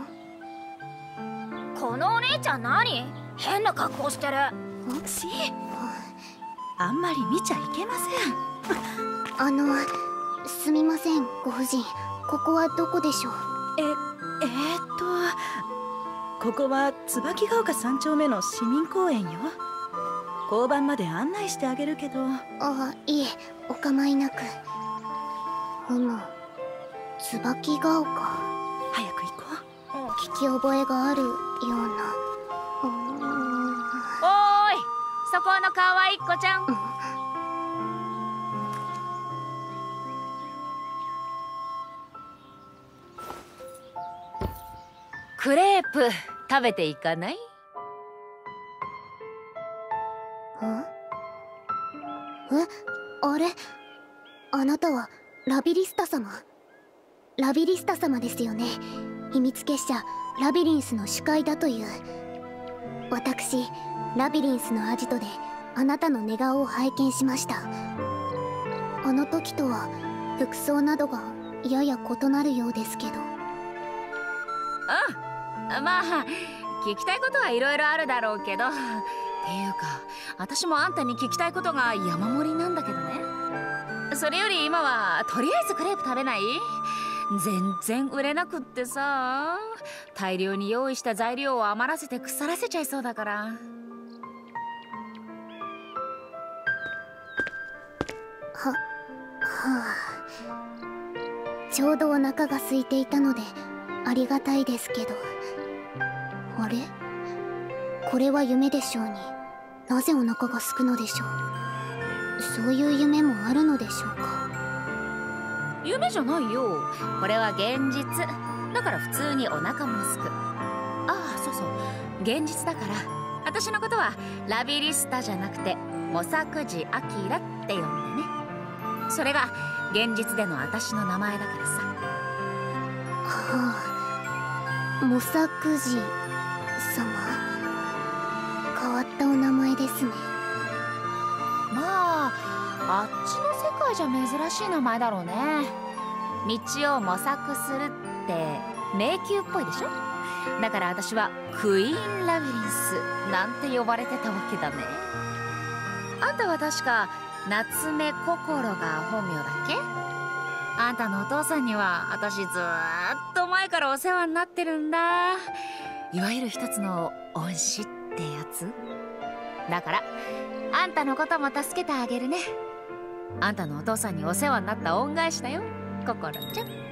このお姉ちゃん何変な格好してる。 しあんまり見ちゃいけません。 あの、すみませんご婦人、ここはどこでしょう。 ええー、っとここは椿ヶ丘三丁目の市民公園よ。交番まで案内してあげるけど。 ああ、いえ、お構いなく。ふむ、椿ヶ丘。 早く行こう。聞き覚えがあるような。うーん、 おーい、そこのかわいい子ちゃん、うん、 クレープ食べていかない？ え？あれ？あなたはラビリスタ様。ラビリスタ様ですよね。秘密結社ラビリンスの主会だという。私ラビリンスのアジトであなたの寝顔を拝見しました。あの時とは服装などがやや異なるようですけど。 うん、まあ聞きたいことはいろいろあるだろうけど、っていうか私もあんたに聞きたいことが山盛りなんだけどね。それより今はとりあえずクレープ食べない？全然売れなくってさ、大量に用意した材料を余らせて腐らせちゃいそうだから。は、 はあ、ちょうどお腹が空いていたのでありがたいですけど。あれ？これは夢でしょうに、なぜお腹が空くのでしょう。そういう夢もあるのでしょうか。 夢じゃないよ、これは現実だから普通にお腹も空く。ああ、そうそう、現実だから私のことはラビリスタじゃなくてモサクジアキラって呼んでね。それが現実での私の名前だからさ。 はあ、モサクジ様、変わったお名前ですね。 まああっちの世界じゃ珍しい名前だろうね。道を模索するって迷宮っぽいでしょ。だから私はクイーンラビリンスなんて呼ばれてたわけだね。あんたは確か夏目心が本名だっけ？あんたのお父さんには私ずーっと前からお世話になってるんだ。いわゆる一つの恩師ってやつだから、あんたのことも助けてあげるね。あんたのお父さんにお世話になった恩返しだよ、心ちゃん。